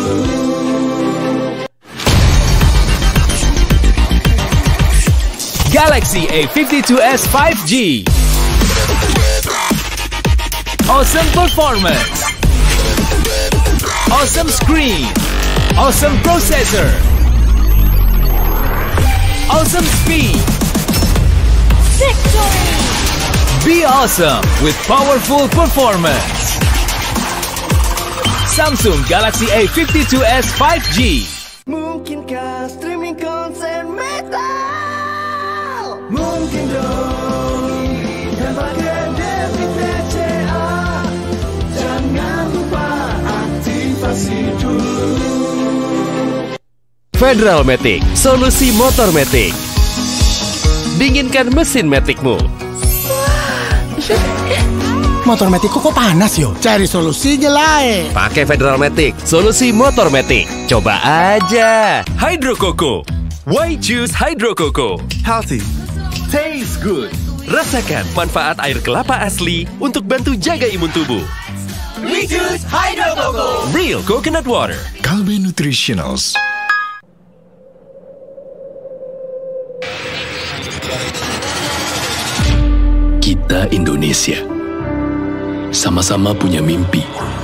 dulu.
Galaxy A52s 5G. Awesome performance, awesome screen, awesome processor, awesome speed.
Victory!
Be awesome with powerful performance. Samsung Galaxy A52s 5G.
Mungkinkah streaming konsen metal? Mungkin dong. Dapatkan debit BCA. Jangan lupa aktifasi dulu.
Federal Matic, solusi motor Matic. Dinginkan mesin Maticmu.
Motor Maticku kok panas yo? Cari solusinya lah.
Pakai Federal Matic, solusi motor Matic. Coba aja.
Hydro Coco. Why choose Hydro Coco?
Healthy.
Tastes good.
Rasakan manfaat air kelapa asli untuk bantu jaga imun tubuh.
We choose Hydro Coco.
Real coconut water.
Kalbe Nutritionals.
Kita Indonesia sama-sama punya mimpi.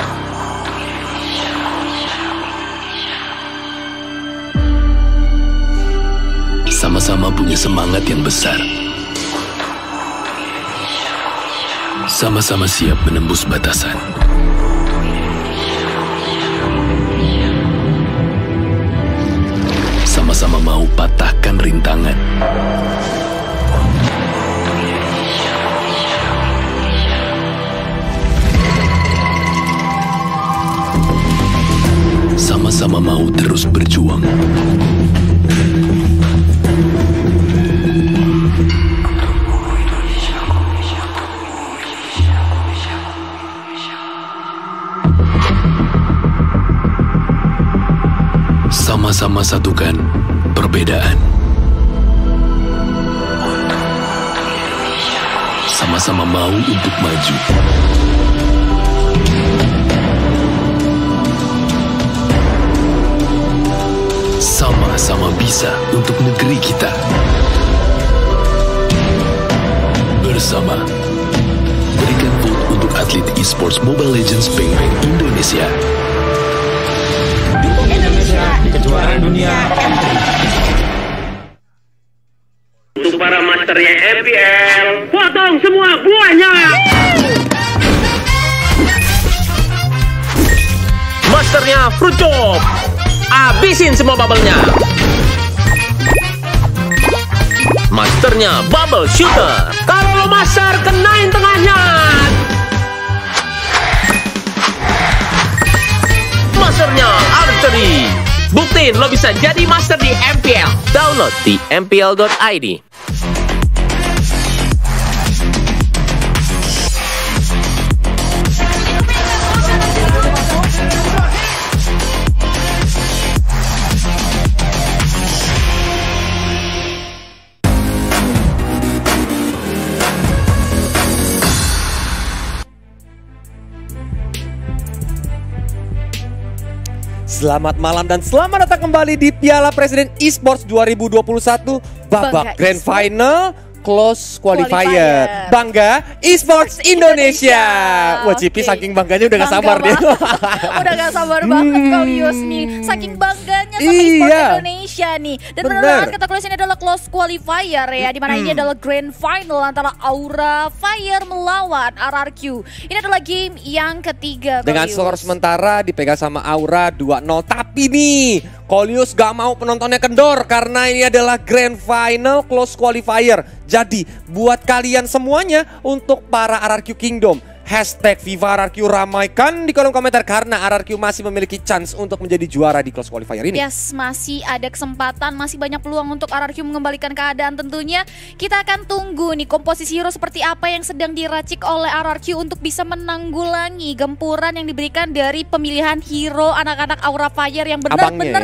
Sama-sama punya semangat yang besar. Sama-sama siap menembus batasan. Sama-sama mau patahkan rintangan. Sama-sama mau terus berjuang. Sama-sama satukan perbedaan. Sama-sama mau untuk maju. Sama-sama bisa untuk negeri kita. Bersama, berikan vote untuk atlet esports Mobile Legends Bang Bang Indonesia.
Dukung Indonesia di kejuaraan dunia M3.
Untuk para masternya MPL, potong semua buahnya. Masternya Fruit Chop, habisin semua bubble-nya. Masternya Bubble Shooter, kalau lo master kenain tengahnya. Masternya Archery, buktiin lo bisa jadi master di MPL. Download di mpl.id.
Selamat malam dan selamat datang kembali di Piala Presiden Esports 2021 babak Grand Final Close Qualifier. Bangga Esports Indonesia. Wah, Cipi saking bangganya udah gak sabar dia.
Udah gak sabar banget Kalius nih. Saking bangganya sama Esports Indonesia nih. Dan benar banget kata Kalius, ini adalah Close Qualifier ya. Dimana ini adalah Grand Final antara Aura Fire melawan RRQ. Ini adalah game yang ketiga Kalius.
Dengan skor sementara dipegang sama Aura 2-0. Tapi nih Kolius gak mau penontonnya kendor karena ini adalah Grand Final Close Qualifier. Jadi buat kalian semuanya, untuk para RRQ Kingdom, hashtag Viva RRQ ramaikan di kolom komentar karena RRQ masih memiliki chance untuk menjadi juara di Close Qualifier ini.
Yes, masih ada kesempatan, masih banyak peluang untuk RRQ mengembalikan keadaan tentunya. Kita akan tunggu nih komposisi hero seperti apa yang sedang diracik oleh RRQ untuk bisa menanggulangi gempuran yang diberikan dari pemilihan hero anak-anak Aura Fire yang benar-benar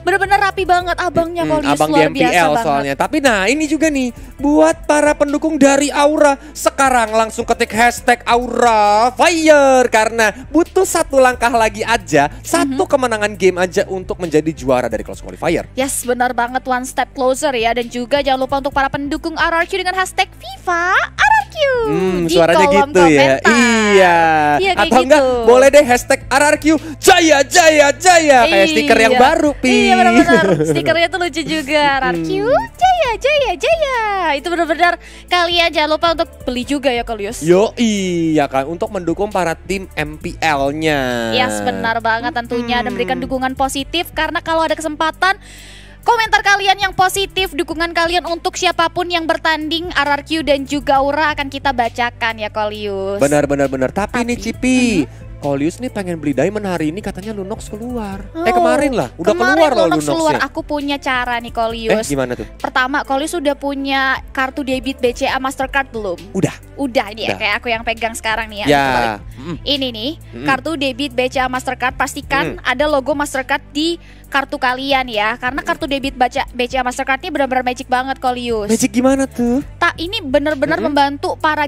bener-bener rapi banget abangnya Kolius,
abang
luar
GMPL
biasa banget.
soalnya. Tapi nah ini juga nih buat para pendukung dari Aura, sekarang langsung ketik hashtag Aura Fire karena butuh satu langkah lagi aja, satu kemenangan game aja untuk menjadi juara dari Close Qualifier.
Yes, benar banget, one step closer ya. Dan juga jangan lupa untuk para pendukung RRQ dengan hashtag FIFA RRQ di
suaranya
kolom
gitu ya.
komentar.
Iya.
Iya, kayak
Atau enggak
gitu.
boleh deh hashtag RRQ Jaya Jaya Jaya kayak stiker yang baru Pi.
Iya benar-benar, stikernya tuh lucu juga. RRQ Jaya Jaya Jaya. Itu benar-benar kalian jangan lupa untuk beli juga ya Kolius.
Yo iya kan untuk mendukung para tim MPL-nya.
Yes, benar banget tentunya, dan berikan dukungan positif karena kalau ada kesempatan komentar kalian yang positif, dukungan kalian untuk siapapun yang bertanding RRQ dan juga Aura akan kita bacakan ya Kolius.
Benar. Tapi nih Cipi, Kolius nih pengen beli diamond hari ini katanya Lunox keluar. Kemarin lah, udah keluar loh
Lunox keluar.
Lunoxnya.
Aku punya cara nih Kolius.
Gimana tuh?
Pertama, Kolius sudah punya kartu debit BCA Mastercard belum? Udah ini ya, kayak aku yang pegang sekarang nih ya.
Ya.
Ini nih, kartu debit BCA Mastercard, pastikan ada logo Mastercard di kartu kalian ya. Karena kartu debit BCA Mastercard ini benar-benar magic banget Kolius.
Magic gimana tuh?
Ini benar-benar membantu para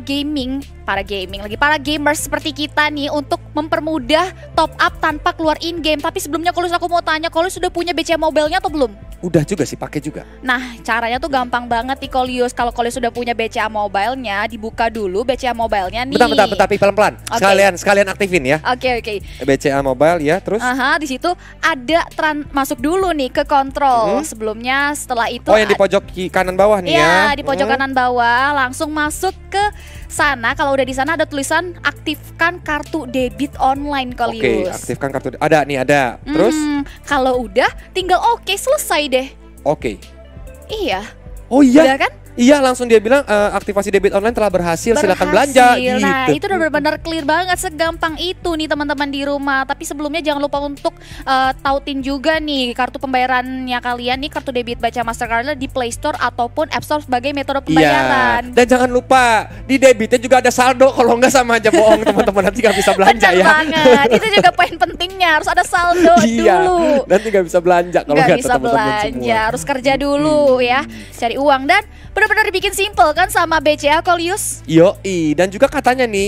gamers seperti kita nih untuk mempermudah top up tanpa keluar in game. Tapi sebelumnya Kolius, aku mau tanya, Kolius sudah punya BCA Mobile-nya atau belum?
Udah juga sih, pakai juga.
Nah, caranya tuh gampang banget nih Kolius. Kalau Kolius sudah punya BCA Mobile-nya, dibuka dulu BCA Mobile-nya nih.
Bentar, pelan-pelan. Sekalian aktifin ya.
Oke.
BCA Mobile ya, terus?
Di situ ada masuk dulu nih ke kontrol. Sebelumnya, setelah itu
yang di pojok kanan bawah nih ya.
Di pojok kanan bawah, langsung masuk ke sana. Kalau udah di sana ada tulisan aktifkan kartu debit online Kolius.
Oke, aktifkan kartu. Ada. Terus?
Kalau udah, tinggal selesai deh.
Oke.
Iya.
Oh iya?
Udah kan?
Iya, langsung dia bilang aktivasi debit online telah berhasil. Silakan belanja gitu.
Nah, itu udah benar-benar clear banget, segampang itu nih teman-teman di rumah. Tapi sebelumnya jangan lupa untuk tautin juga nih kartu pembayarannya kalian nih, kartu debit baca Mastercard di Play Store ataupun App Store sebagai metode pembayaran.
Dan jangan lupa di debitnya juga ada saldo, kalau enggak sama aja bohong teman-teman, nanti nggak bisa belanja.
Benar banget. Itu juga poin pentingnya, harus ada saldo dulu.
Nanti nggak bisa belanja kalau nggak bisa belanja.
Harus kerja dulu ya, cari uang. Dan benar-benar dibikin simple kan sama BCA Kolius.
Yoi, dan juga katanya nih,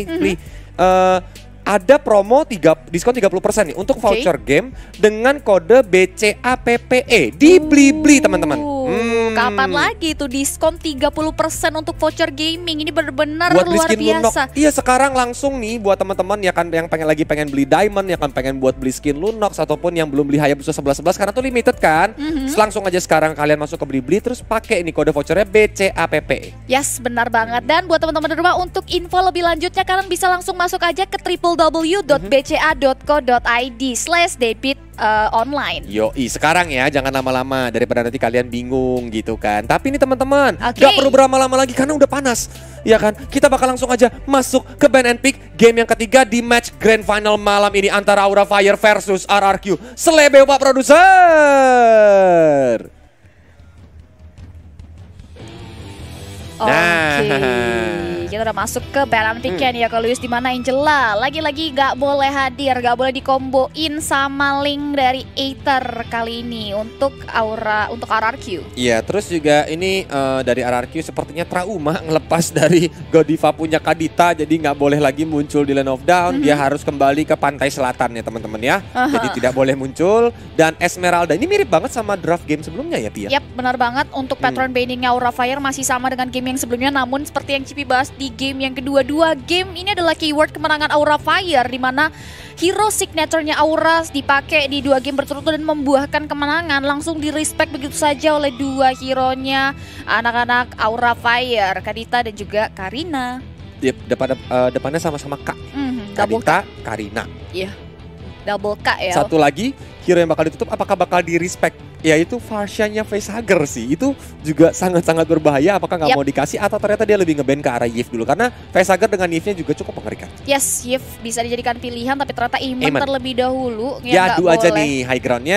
ada promo diskon 30% nih untuk voucher game dengan kode BCAPPE di Blibli teman-teman.
Kapan lagi tuh diskon 30% untuk voucher gaming? Ini benar-benar luar biasa.
Lunox. Iya, sekarang langsung nih buat teman-teman ya kan yang pengen beli diamond, ya kan pengen buat beli skin Lunox ataupun yang belum beli Hayabusa 1111 karena tuh limited kan. Langsung aja sekarang kalian masuk ke Blibli terus pakai ini kode vouchernya BCAPPE.
Yes, benar banget. Dan buat teman-teman di rumah, untuk info lebih lanjutnya kalian bisa langsung masuk aja ke www.bca.co.id/debit online.
Yoi, sekarang ya, jangan lama-lama daripada nanti kalian bingung gitu kan. Tapi ini teman-teman, gak perlu berlama-lama lagi karena udah panas. Ya kan, kita bakal langsung aja masuk ke Ban and Pick game yang ketiga di match grand final malam ini antara Aura Fire versus RRQ. Selebeo Pak Produser.
Kita udah masuk ke Ban and Pick ya Kolius, di mana Angela lagi-lagi gak boleh hadir, gak boleh dikomboin sama Link dari Aether kali ini untuk RRQ.
Iya, terus juga ini dari RRQ sepertinya trauma ngelepas dari Godiva punya Kadita, jadi nggak boleh lagi muncul di Land of Dawn. Dia harus kembali ke pantai selatan ya teman-teman ya. Jadi tidak boleh muncul. Dan Esmeralda ini mirip banget sama draft game sebelumnya ya Pia.
Yap, benar banget. Untuk patron banningnya Aura Fire masih sama dengan game yang sebelumnya, namun seperti yang Cipi bahas di game yang kedua-dua game ini adalah keyword kemenangan Aura Fire, di mana hero signaturenya Aura dipakai di 2 game berturut-turut dan membuahkan kemenangan. Langsung di respect begitu saja oleh 2 hero-nya anak-anak Aura Fire, Kadita dan juga Karina.
Depannya sama-sama K. Kadita, Karina.
Iya, double K ya.
Satu lagi hero yang bakal ditutup apakah bakal di respect? Yaitu Farsia-nya Facehugger sih. Itu juga sangat-sangat berbahaya. Apakah nggak mau dikasih atau ternyata dia lebih nge-ban ke arah Yif dulu? Karena Facehugger dengan Yif-nya juga cukup mengerikan.
Yes, Yif bisa dijadikan pilihan, tapi ternyata Iman terlebih dahulu.
Ya, adu aja nih high ground-nya.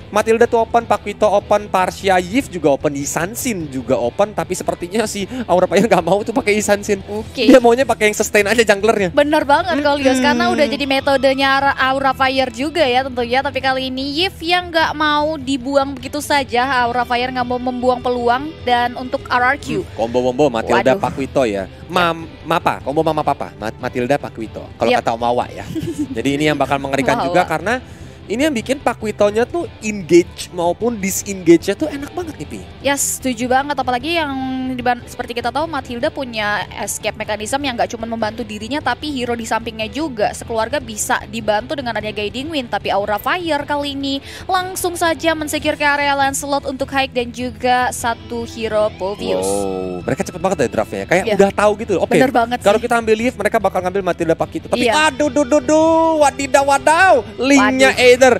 Matilda tuh open, Paquito open, Parsia, Yves juga open, Isansin juga open. Tapi sepertinya si Aura Fire nggak mau tuh pakai Isansin. Dia maunya pakai yang sustain aja junglernya.
Bener banget Kolius, karena udah jadi metodenya Aura Fire juga ya tentunya. Tapi kali ini Yves yang nggak mau dibuang begitu saja. Aura Fire nggak mau membuang peluang. Dan untuk RRQ
combo Matilda Paquito ya. Mapa, combo mama papa, Matilda Paquito. Kalau kata Om Awa ya. Jadi ini yang bakal mengerikan juga karena ini yang bikin Paquitonya tuh engage maupun disengage-nya tuh enak banget nih Pi.
Yes, setuju banget. Apalagi yang seperti kita tahu Matilda punya escape mechanism yang gak cuma membantu dirinya tapi hero di sampingnya juga. Sekeluarga bisa dibantu dengan adanya Guiding Wind. Tapi Aura Fire kali ini langsung saja mensecure ke area Lancelot untuk hike dan juga satu hero Povius.
Mereka cepet banget ya draftnya. Kayak udah tahu gitu. Oke, kalau kita ambil Yves mereka bakal ngambil Matilda Paquito. Tapi aduh, wadidaw. Linknya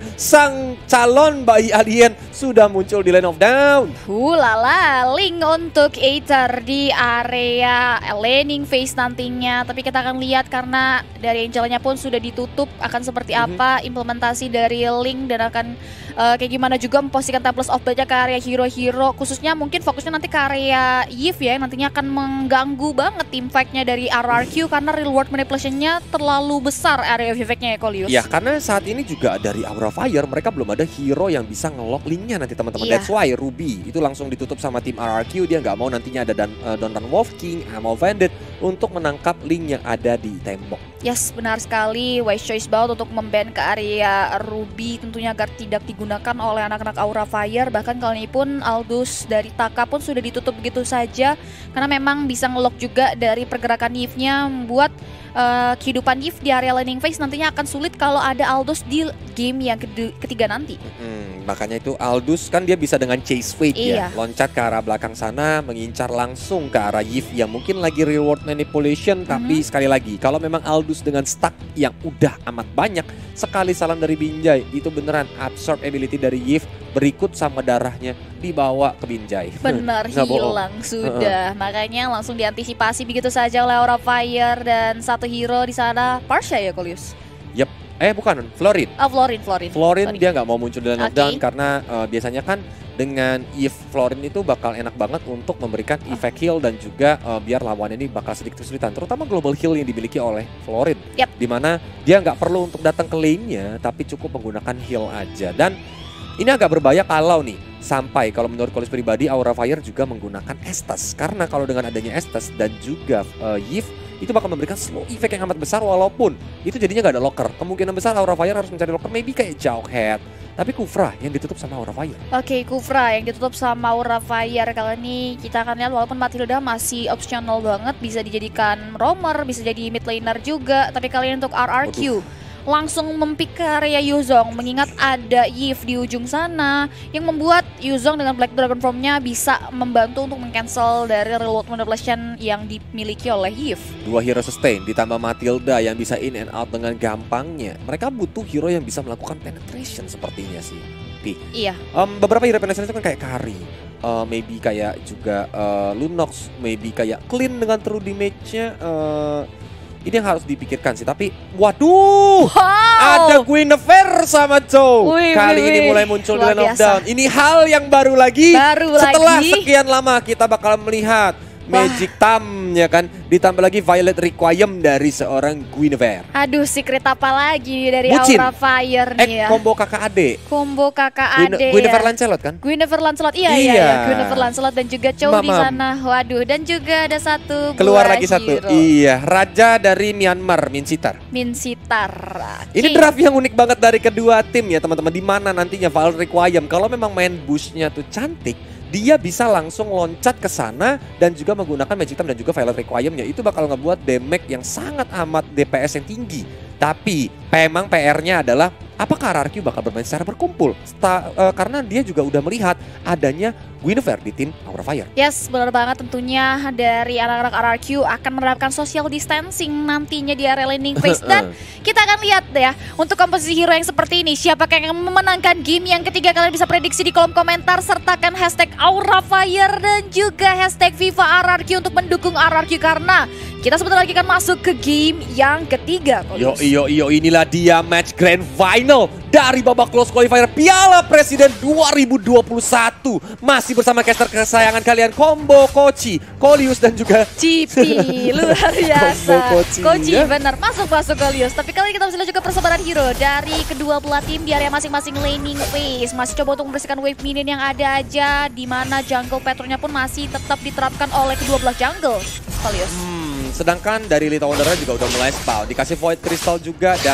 sang calon bayi alien sudah muncul di Land of Dawn.
Lala, link untuk Aether di area laning phase nantinya. Tapi kita akan lihat karena dari Angelnya pun sudah ditutup akan seperti apa implementasi dari link dan akan kayak gimana juga memposisikan Templars of Baja ke area hero-hero. Khususnya mungkin fokusnya nanti ke area Yves ya, nantinya akan mengganggu banget team fight-nya dari RRQ karena reward manipulation-nya terlalu besar area of effect-nya ya Kolius.
Ya karena saat ini juga dari Aura Fire mereka belum ada hero yang bisa nge-lock linknya nanti teman-teman. That's why Ruby itu langsung ditutup sama tim RRQ. Dia nggak mau nantinya ada Donran Wolf King, Ammo Bandit untuk menangkap link yang ada di tembok.
Yes, benar sekali. Wise choice banget untuk memban ke area Ruby tentunya agar tidak digunakan oleh anak-anak Aura Fire. Bahkan kali ini pun Aldous dari Taka pun sudah ditutup begitu saja karena memang bisa nge-lock juga dari pergerakan Yves-nya membuat kehidupan Yves di area laning phase nantinya akan sulit kalau ada Aldous di game yang ketiga nanti.
Makanya itu Aldous kan dia bisa dengan chase fade ya, loncat ke arah belakang sana, mengincar langsung ke arah Yves yang mungkin lagi reward manipulation. Tapi sekali lagi kalau memang Aldous dengan stack yang udah amat banyak, sekali salam dari Binjai itu beneran absorb ability dari Yves berikut sama darahnya dibawa ke Binjai.
Benar, hilang sudah. Makanya langsung diantisipasi begitu saja oleh Aura Fire dan satu hero di sana Parsia ya Kolius.
Yep. Bukan, Florin. Florin dia nggak mau muncul di Land of Dawn karena biasanya kan dengan Yves Florin itu bakal enak banget untuk memberikan effect heal dan juga biar lawan ini bakal sedikit kesulitan. Terutama global heal yang dimiliki oleh Florin. Dimana dia nggak perlu untuk datang ke lane-nya tapi cukup menggunakan heal aja. Dan ini agak berbahaya kalau nih sampai kalau menurut Kolius pribadi Aura Fire juga menggunakan Estes. Karena kalau dengan adanya Estes dan juga Yves itu bakal memberikan slow effect yang amat besar walaupun itu jadinya nggak ada locker. Kemungkinan besar Aura Fire harus mencari locker maybe kayak Jughead. Tapi Kufra yang ditutup sama Aura Fire.
Oke, Kufra yang ditutup sama Aura Fire. Kali ini kita akan lihat walaupun Matilda masih optional banget, bisa dijadikan roamer, bisa jadi mid laner juga. Tapi kali ini untuk RRQ langsung mempick ke area Yuzong mengingat ada Yves di ujung sana yang membuat Yuzong dengan Black Dragon Form-nya bisa membantu untuk meng-cancel dari reload manipulation yang dimiliki oleh Yves.
Dua hero sustain ditambah Matilda yang bisa in and out dengan gampangnya. Mereka butuh hero yang bisa melakukan penetration sepertinya sih.
Iya.
Beberapa hero penetration itu kan kayak Kari, maybe kayak juga Lunox, maybe kayak Clean dengan true damage-nya. Ini yang harus dipikirkan sih, tapi waduh, ada Guinevere sama Joe. Kali ini mulai muncul di Land of Dawn. Ini hal yang baru lagi. Setelah sekian lama kita bakal melihat Magic Tam ya kan, ditambah lagi Violet Requiem dari seorang Guinevere.
Aduh, secret apa lagi dari Aura Fire nih ya.
Combo kakak ade.
Combo kakak ade.
Guinevere Lancelot kan?
Guinevere Lancelot, iya. Guinevere Lancelot dan juga Chow di sana. Waduh, dan juga ada satu
keluar lagi hero. Satu. Iya, raja dari Myanmar, Minsitar. Ini draft yang unik banget dari kedua tim ya teman-teman. Di mana nantinya Violet Requiem kalau memang main bush-nya tuh cantik, dia bisa langsung loncat ke sana dan juga menggunakan Magic Time dan juga Violet Requiem-nya. Itu bakal ngebuat damage yang sangat amat DPS yang tinggi. Tapi memang PR-nya adalah apakah RRQ bakal bermain secara berkumpul? Karena dia juga udah melihat adanya Guinevere di tim Aura Fire.
Yes, benar banget tentunya dari anak-anak RRQ akan menerapkan social distancing nantinya di area laning phase. Dan kita akan lihat ya untuk komposisi hero yang seperti ini, siapakah yang memenangkan game yang ketiga. Kalian bisa prediksi di kolom komentar, sertakan hashtag Aura Fire dan juga hashtag Viva RRQ untuk mendukung RRQ karena kita sebentar lagi akan masuk ke game yang ketiga.
Yo, ini inilah dia match grand final dari babak close qualifier Piala Presiden 2021. Masih bersama caster kesayangan kalian, Combo, Koci, Kolius dan juga
Cipi. Luar biasa.
Koci ya?
Bener, masuk Kolius. Tapi kali ini kita bisa lihat juga persebaran hero dari kedua belah tim di area masing-masing laning phase. Masih coba untuk membersihkan wave minion yang ada aja, di mana jungle patternnya pun masih tetap diterapkan oleh kedua belah jungle. Kolius.
Sedangkan dari Little Wanderer juga udah mulai spawn, dikasih Void Crystal juga dan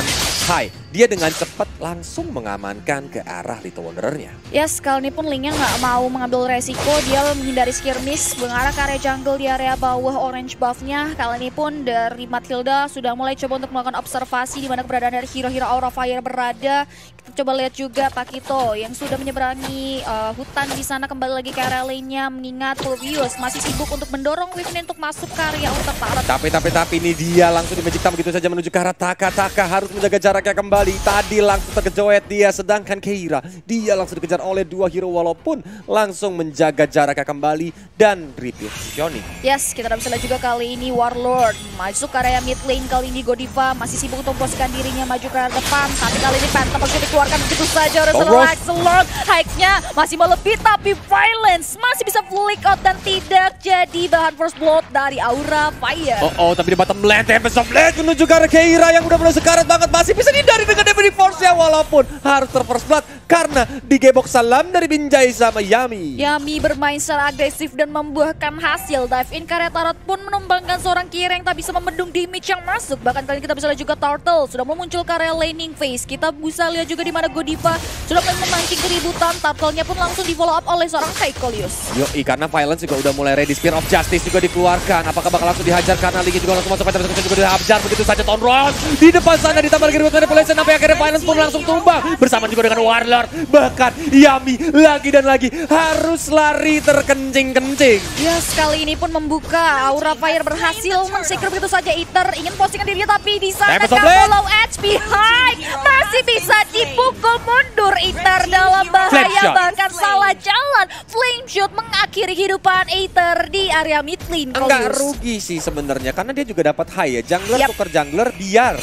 dia dengan cepat langsung mengamankan ke arah Little Wanderer-nya.
Yes, kali ini pun Linknya nggak mau mengambil resiko, dia menghindari skirmish, mengarah ke area jungle di area bawah orange buff-nya. Kali ini pun dari Matilda sudah mulai coba untuk melakukan observasi di mana keberadaan dari hero-hero Aura Fire berada. Kita coba lihat juga Pakito yang sudah menyeberangi hutan di sana kembali lagi ke area lainnya, mengingat Purvius masih sibuk untuk mendorong Wave untuk masuk ke area outer turret.
Tapi ini dia langsung di Magic Time begitu saja menuju ke arah Taka harus menjaga jaraknya kembali. Tadi langsung terkejoet dia, sedangkan Keira dia langsung dikejar oleh dua hero walaupun langsung menjaga jaraknya kembali dan repeat positioning.
Yes, kita bisa lihat juga kali ini Warlord masuk ke area mid lane. Kali ini Godiva masih sibuk untuk memposisikan dirinya maju ke arah depan, tapi kali ini Phantom masih dikeluarkan begitu saja oleh seorang Axelord. Hike-nya masih melebih, tapi Violence masih bisa flick out dan tidak jadi bahan first blood dari Aura Fire.
Tapi di bottom lane, Tempest of Blade menuju ke arah Keira yang udah mulai sekarat banget, masih bisa dihindari dengan Divinity Force-nya walaupun harus ter-first blood karena digebok salam dari Binjai sama Yami.
Yami bermain secara agresif dan membuahkan hasil. Dive in karya Tarot pun menumbangkan seorang Keira yang tak bisa membendung damage yang masuk. Bahkan kali ini kita bisa lihat juga Turtle sudah muncul ke area laning phase. Kita bisa lihat juga di mana Godiva sudah mulai memancing keributan. Turtle-nya pun langsung di follow up oleh seorang Kolius.
Yoi, karena Violence juga udah mulai ready. Spear of Justice juga dikeluarkan. Apakah bakal langsung dihajar karena Ligi juga langsung masuk, Phantom juga dihajar begitu saja. Tonron di depan sana ditambah lagi ribut manipulation sampai akhirnya Violence pun langsung tumbang bersama juga dengan Warlord. Bahkan Yami lagi dan lagi harus lari terkencing-kencing.
Yes, kali ini pun membuka. Aura Fire berhasil men-secure begitu saja. Ether ingin postingan dirinya tapi di sana follow HP High masih bisa dipukul mundur. Ether dalam bahaya, bahkan salah jalan. Flame Shoot mengakhiri kehidupan Ether di area mid lane.
Enggak rugi sih sebenarnya karena dia juga dapat high ya. Jungler tuker jungler biar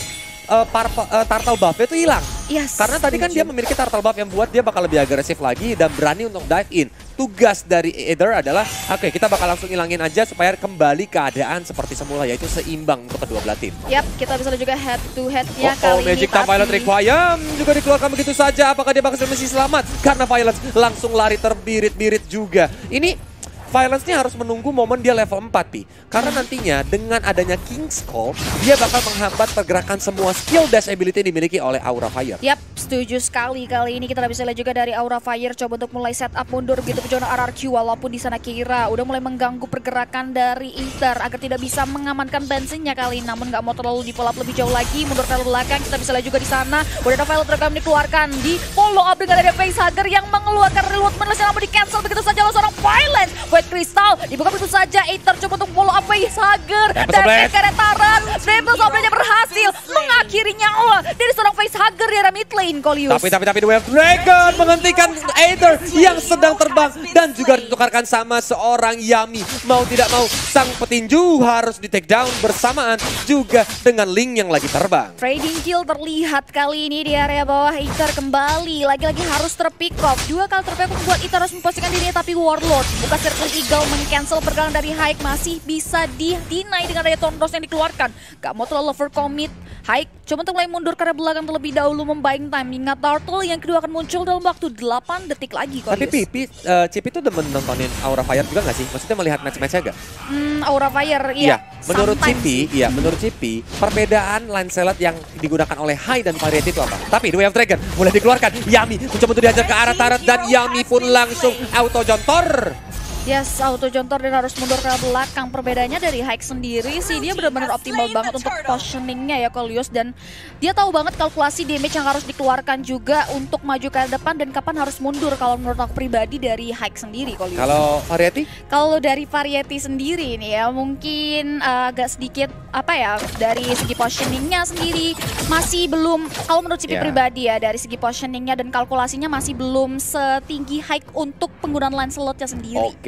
turtle buff-nya itu hilang.
Yes,
karena tadi kan dia memiliki turtle buff yang buat dia bakal lebih agresif lagi dan berani untuk dive in. Tugas dari Ether adalah oke, kita bakal langsung hilangin aja supaya kembali keadaan seperti semula, yaitu seimbang untuk kedua belah tim.
Yap, kita bisa lihat juga head to head-nya kali ini.
Magic Time Violet Requiem juga dikeluarkan begitu saja. Apakah dia bakal masih selamat? Karena Violet langsung lari terbirit-birit juga. Ini Violence-nya harus menunggu momen dia level 4, Pi. Karena nantinya dengan adanya King's Call, dia bakal menghambat pergerakan semua skill dash ability yang dimiliki oleh Aura Fire.
Yap, setuju sekali. Kali ini kita bisa lihat juga dari Aura Fire coba untuk mulai setup mundur begitu ke zona RRQ, walaupun di sana Keira udah mulai mengganggu pergerakan dari Ether agar tidak bisa mengamankan bensinnya kali ini. Namun nggak mau terlalu di follow up lebih jauh lagi, mundur ke belakang. Kita bisa lihat juga di sana udah ada Violet Requiem dikeluarkan, di follow up dengan ada Facehugger yang mengeluarkan reload menulis yang namun di cancel begitu saja oleh seorang Violence. Crystal dibuka begitu saja. Ether coba untuk follow up Facehugger dan Karetaran. Tempest of Blade berhasil mengakhiri nyawa dari seorang Facehugger di area mid lane, Kolius.
Tapi The Wave Dragon menghentikan Ether yang sedang terbang dan juga ditukarkan sama seorang Yami. Mau tidak mau sang petinju harus di take down bersamaan juga dengan Link yang lagi terbang.
Trading kill terlihat kali ini di area bawah. Ether kembali lagi-lagi harus terpick off. 2 kali terpick off membuat Ether harus memposisikan dirinya, tapi Warlord buka circle Eagle men-cancel pergerakan dari Hike, masih bisa di-deny dengan daya Tondos yang dikeluarkan. Gak mau terlalu overcommit. Hike coba untuk mulai mundur karena belakang terlebih dahulu membuying time. Ingat Turtle yang kedua akan muncul dalam waktu 8 detik lagi.
Tapi Cipi tuh demen nontonin Aura Fire juga gak sih? Maksudnya melihat match-matchnya gak?
Aura Fire, iya.
Menurut Cipi, perbedaan line select yang digunakan oleh High dan Variety itu apa? Tapi The Wave Dragon mulai dikeluarkan. Yami mencoba untuk dihajar ke arah Turret dan Yami pun langsung auto jontor.
Yes, auto jontor dan harus mundur ke belakang. Perbedaannya dari Hike sendiri sih, dia benar-benar optimal banget untuk positioningnya ya Kolius. Dan dia tahu banget kalkulasi damage yang harus dikeluarkan juga untuk maju ke depan dan kapan harus mundur kalau menurut aku pribadi dari Hike sendiri, Kolius.
Kalau Variety?
Kalau dari Variety sendiri nih ya, mungkin agak sedikit apa ya, dari segi positioningnya sendiri masih belum, kalau menurut Cipi pribadi ya, dari segi positioningnya dan kalkulasinya masih belum setinggi Hike untuk penggunaan line slotnya sendiri.
Oke,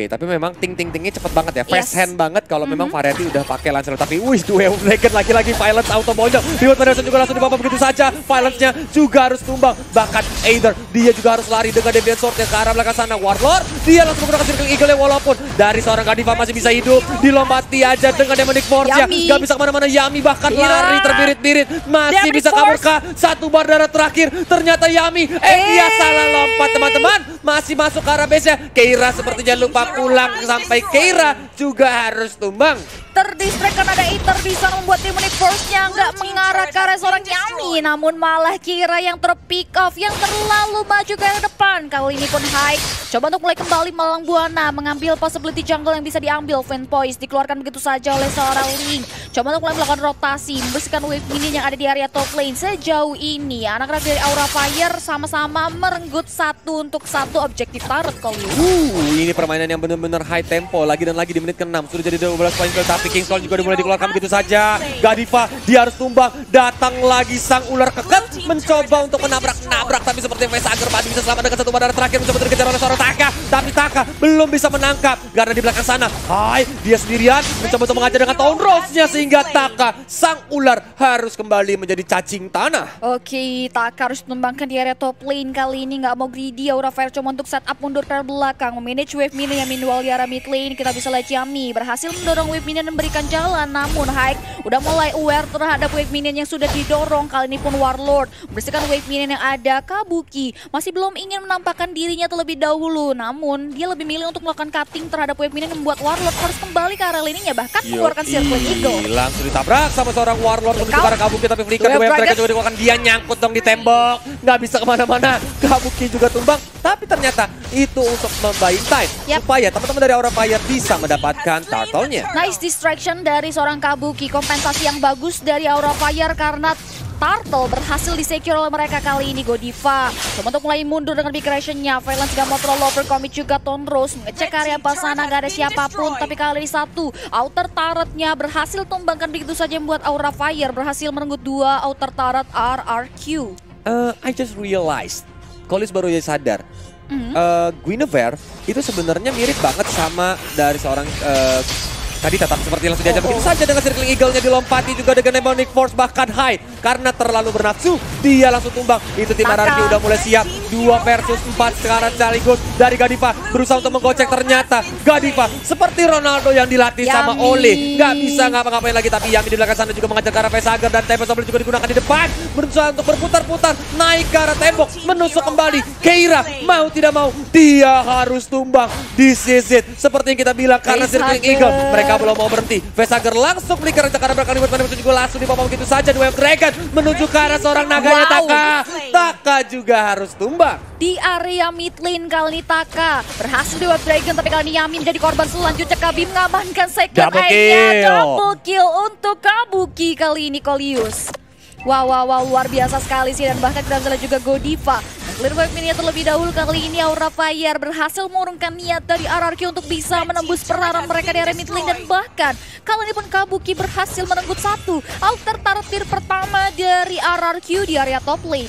Oke, tapi memang ting-ting-tingnya cepet banget ya. Fast hand banget kalau memang Variety udah pakai Lancelot. Tapi wih, Wave Dragon lagi-lagi Violence auto bonjol. Reward Federation juga langsung dibawa begitu saja. Violence-nya juga harus tumbang. Bahkan Aether, dia juga harus lari dengan Deviant Sword-nya ke arah belakang sana. Warlord, dia langsung menggunakan Circle Eagle-nya walaupun dari seorang Godiva masih bisa hidup. Dilompati aja dengan Demonic Force-nya. Gak bisa kemana-mana. Yami bahkan lari terbirit-birit. Masih bisa kabur kah? Satu bar darah terakhir. Ternyata Yami, dia salah lompat teman-teman. Masih masuk ke arah base-nya. Keira sepertinya lupa pulang. Sampai Keira juga harus tumbang.
Terdistract karena ada Aether di sana membuat Demonic Force-nya nggak mengarah ke arah seorang Yami. Namun malah Keira yang terpick off, yang terlalu maju ke depan. Kali ini pun Hike coba untuk mulai kembali Malang Buana, mengambil possibility jungle yang bisa diambil. Fan Poise dikeluarkan begitu saja oleh seorang Link. Coba untuk mulai melakukan rotasi, membersihkan wave minion yang ada di area top lane. Sejauh ini anak-anak dari Aura Fire sama-sama merenggut satu untuk satu objektif turret kali ini.
Ini permainan yang benar-benar high tempo. Lagi dan lagi di menit ke-6 sudah jadi 12 poin. Tapi King Soul juga mulai dikeluarkan begitu saja. Godiva, dia harus tumbang. Datang lagi sang ular keket, mencoba untuk menabrak-nabrak. Tapi seperti Vesager masih bisa selamat dengan satu bandara terakhir. Mencoba dikejar oleh seorang Taka. Tapi Taka belum bisa menangkap. Karena di belakang sana, dia sendirian. Mencoba untuk mengajar dengan Tone Rose-nya. Sehingga Taka, sang ular harus kembali menjadi cacing tanah.
Oke, Taka harus menumbangkan di area top lane. Kali ini nggak mau greedy. Aura Fire cuma untuk setup mundur ke belakang. Memanage wave minion yang meanwhile di area mid lane. Kita bisa lihat Yami berhasil mendorong wave minion memberikan jalan, namun Hike udah mulai aware terhadap wave minion yang sudah didorong. Kali ini pun Warlord membersihkan wave minion yang ada. Kabuki masih belum ingin menampakkan dirinya terlebih dahulu, namun dia lebih milih untuk melakukan cutting terhadap wave minion yang membuat Warlord harus kembali ke arah lininya, bahkan mengeluarkan Circle Eagle.
Langsung ditabrak sama seorang Warlord menuju ke arah Kabuki, tapi Flicker di wave Dragon juga dikeluarkan. Dia nyangkut dong di tembok, nggak bisa kemana-mana. Kabuki juga tumbang, tapi ternyata itu untuk membayar time supaya teman-teman dari Aura Fire bisa mendapatkan turtle-nya.
Nice distraction dari seorang Kabuki, kompensasi yang bagus dari Aura Fire karena Turtle berhasil di-secure oleh mereka kali ini. Godiva coba untuk mulai mundur dengan big ration-nya. Violence juga mau terlalu overcommit juga. Tone Rose mengecek area pas sana, gak ada siapapun. Tapi kali ini satu outer turret-nya berhasil tumbangkan begitu saja, membuat Aura Fire berhasil merenggut dua outer turret RRQ.
I just realized, Kolis baru aja sadar, Guinevere itu sebenarnya mirip banget sama dari seorang tadi tetap seperti langsung diajar begitu saja dengan Circling Eagle-nya dilompati juga dengan Demonic Force, bahkan High karena terlalu bernafsu dia langsung tumbang. Itu tim RRQ udah mulai siap 2 versus 4 sekarang sekaligus dari Godiva berusaha untuk menggocek. Ternyata Godiva seperti Ronaldo yang dilatih sama Ole, nggak bisa ngapa-ngapain lagi. Tapi Yami di belakang sana juga mengajar ke arah Vesager dan Tempest Obelisk juga digunakan di depan, berusaha untuk berputar-putar naik ke arah tembok, menusuk kembali. Keira mau tidak mau dia harus tumbang di Sizit seperti yang kita bilang karena Circling Eagle. Mereka belum mau berhenti. Vesager langsung flicker ke arah belakang, juga langsung dibawa begitu saja. Wave Dragon menuju ke arah seorang naganya Taka. Taka juga harus tumbang.
Di area mid lane kali ini Taka berhasil di Wave Dragon, tapi kali ini Yami menjadi korban selanjutnya. Kabi mengamankan second eye-nya. Double kill untuk Kabuki kali ini Kolius. Wow, luar biasa sekali sih. Dan bahkan kita bisa lihat juga Godiva clear wave minion terlebih dahulu. Kali ini Aura Fire berhasil mengurungkan niat dari RRQ untuk bisa menembus perlawanan mereka di area mid lane. Dan bahkan kali ini pun Kabuki berhasil merenggut satu outer turret tier pertama dari RRQ di area top lane.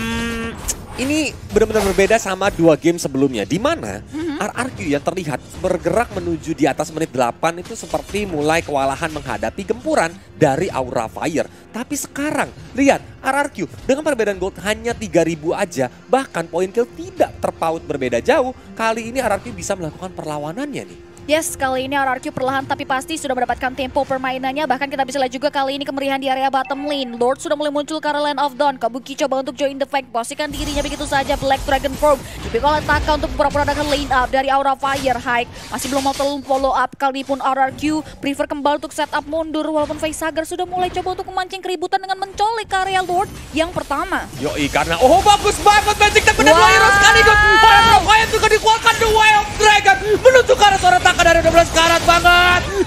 Ini benar-benar berbeda sama 2 game sebelumnya, di mana RRQ yang terlihat bergerak menuju di atas menit 8 itu seperti mulai kewalahan menghadapi gempuran dari Aura Fire. Tapi sekarang, lihat RRQ dengan perbedaan gold hanya 3.000 aja, bahkan poin kill tidak terpaut berbeda jauh. Kali ini RRQ bisa melakukan perlawanannya nih.
Yes, kali ini RRQ perlahan tapi pasti sudah mendapatkan tempo permainannya. Bahkan kita bisa lihat juga kali ini kemeriahan di area bottom lane. Lord sudah mulai muncul ke arah Land of Dawn. Kabuki coba untuk join the fight, posisikan dirinya begitu saja. Black Dragon Form dipikul oleh Taka untuk pura-pura dengan lane up dari Aura Fire. Hike masih belum mau terlalu follow up. Kali ini pun RRQ prefer kembali untuk setup mundur. Walaupun Vesager sudah mulai coba untuk memancing keributan dengan mencolek ke area Lord yang pertama.
Yoi, karena bagus banget Magic Tap dan 2 hero sekaligus. Fire juga dikuatkan The Wild Dragon menuju ke arah seorang Taka dari 12 karat banget. Dan kita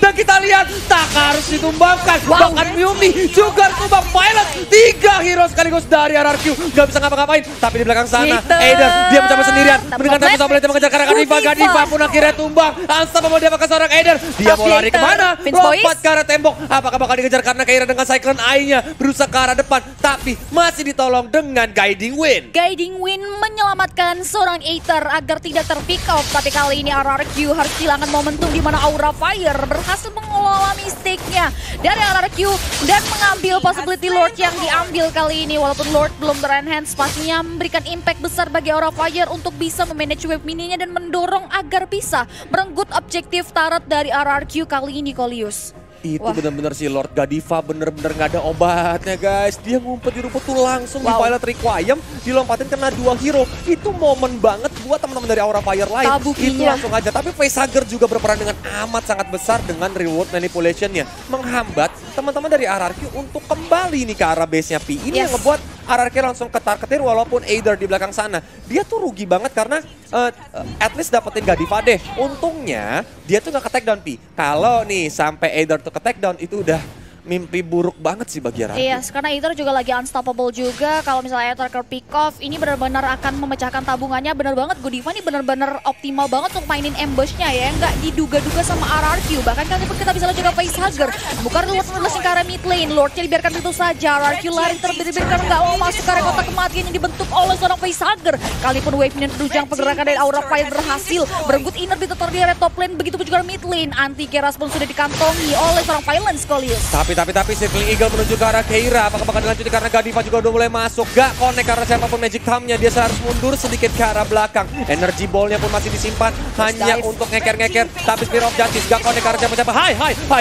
kalian tak harus ditumbangkan. Bahkan Miyumi juga tumbang. Pilot 3 hero sekaligus dari RRQ. Gak bisa ngapa-ngapain. Tapi di belakang sana, Aider dia mencoba sendirian. Mendengar tempo sampai mengejar karena Godiva pun akhirnya tumbang. Unstoppable dia pakai seorang Aider. Dia mau lari kemana? Lompat ke arah tembok. Apakah bakal dikejar karena Keira dengan Cyclone Eye-nya berusaha ke arah depan. Tapi masih ditolong dengan Guiding Wind.
Guiding Wind menyelamatkan seorang Aether agar tidak terpick off. Tapi kali ini RRQ harus kehilangan momentum di mana Aura Fire berhasil mengelola mistake-nya dari RRQ dan mengambil possibility Lord yang diambil kali ini. Walaupun Lord belum ter-enhance, pastinya memberikan impact besar bagi Aura Fire untuk bisa memanage wave mininya dan mendorong agar bisa merenggut objektif turret dari RRQ kali ini, Coleus.
Itu benar-benar si Lord Godiva bener-bener gak ada obatnya guys. Dia ngumpet di rumput tuh langsung di Pilot Requiem, dilompatin kena 2 hero. Itu momen banget buat teman-teman dari Aura Fire lain. Itu langsung aja. Tapi Facehugger juga berperan dengan amat sangat besar dengan reward manipulation-nya. Menghambat teman-teman dari RRQ untuk kembali nih ke arah base-nya P. Ini yang ngebuat RRQ langsung ketar-ketir walaupun Aider di belakang sana. Dia tuh rugi banget karena at least dapetin Godiva deh. Untungnya dia tuh gak ke takedown P. Kalau nih sampai Aider tuh ke takedown itu udah mimpi buruk banget sih bagi RRQ.
Iya, karena Aether juga lagi unstoppable juga. Kalau misalnya Aether ke pick off, ini benar-benar akan memecahkan tabungannya. Benar banget, Godiva ini benar-benar optimal banget untuk mainin ambush-nya ya. Nggak diduga-duga sama RRQ. Bahkan kali pun kita bisa lihat juga Facehugger. Bukan Lord menelusing ke arah mid lane. Lordnya dibiarkan itu saja. RRQ lari terbitir-bitir karena nggak mau masuk ke area kotak kematian yang dibentuk oleh seorang Facehugger. Kali pun wave minion terjang pergerakan dari Aura Fire berhasil. Berenggut inner ditetor di area top lane. Begitupun juga mid lane. Anti-Keras pun sudah dikantongi oleh seorang Violence, Coleus.
Tapi Circling Eagle menuju ke arah Keira. Apakah bakal dilanjuti karena Godiva juga udah mulai masuk. Gak connect karena siapapun Magic Thumb-nya. Dia harus mundur sedikit ke arah belakang. Energy Ball-nya pun masih disimpan hanya untuk ngeker-ngeker. Tapi Spear of Justice gak connect karena siapa-siapa. Hai.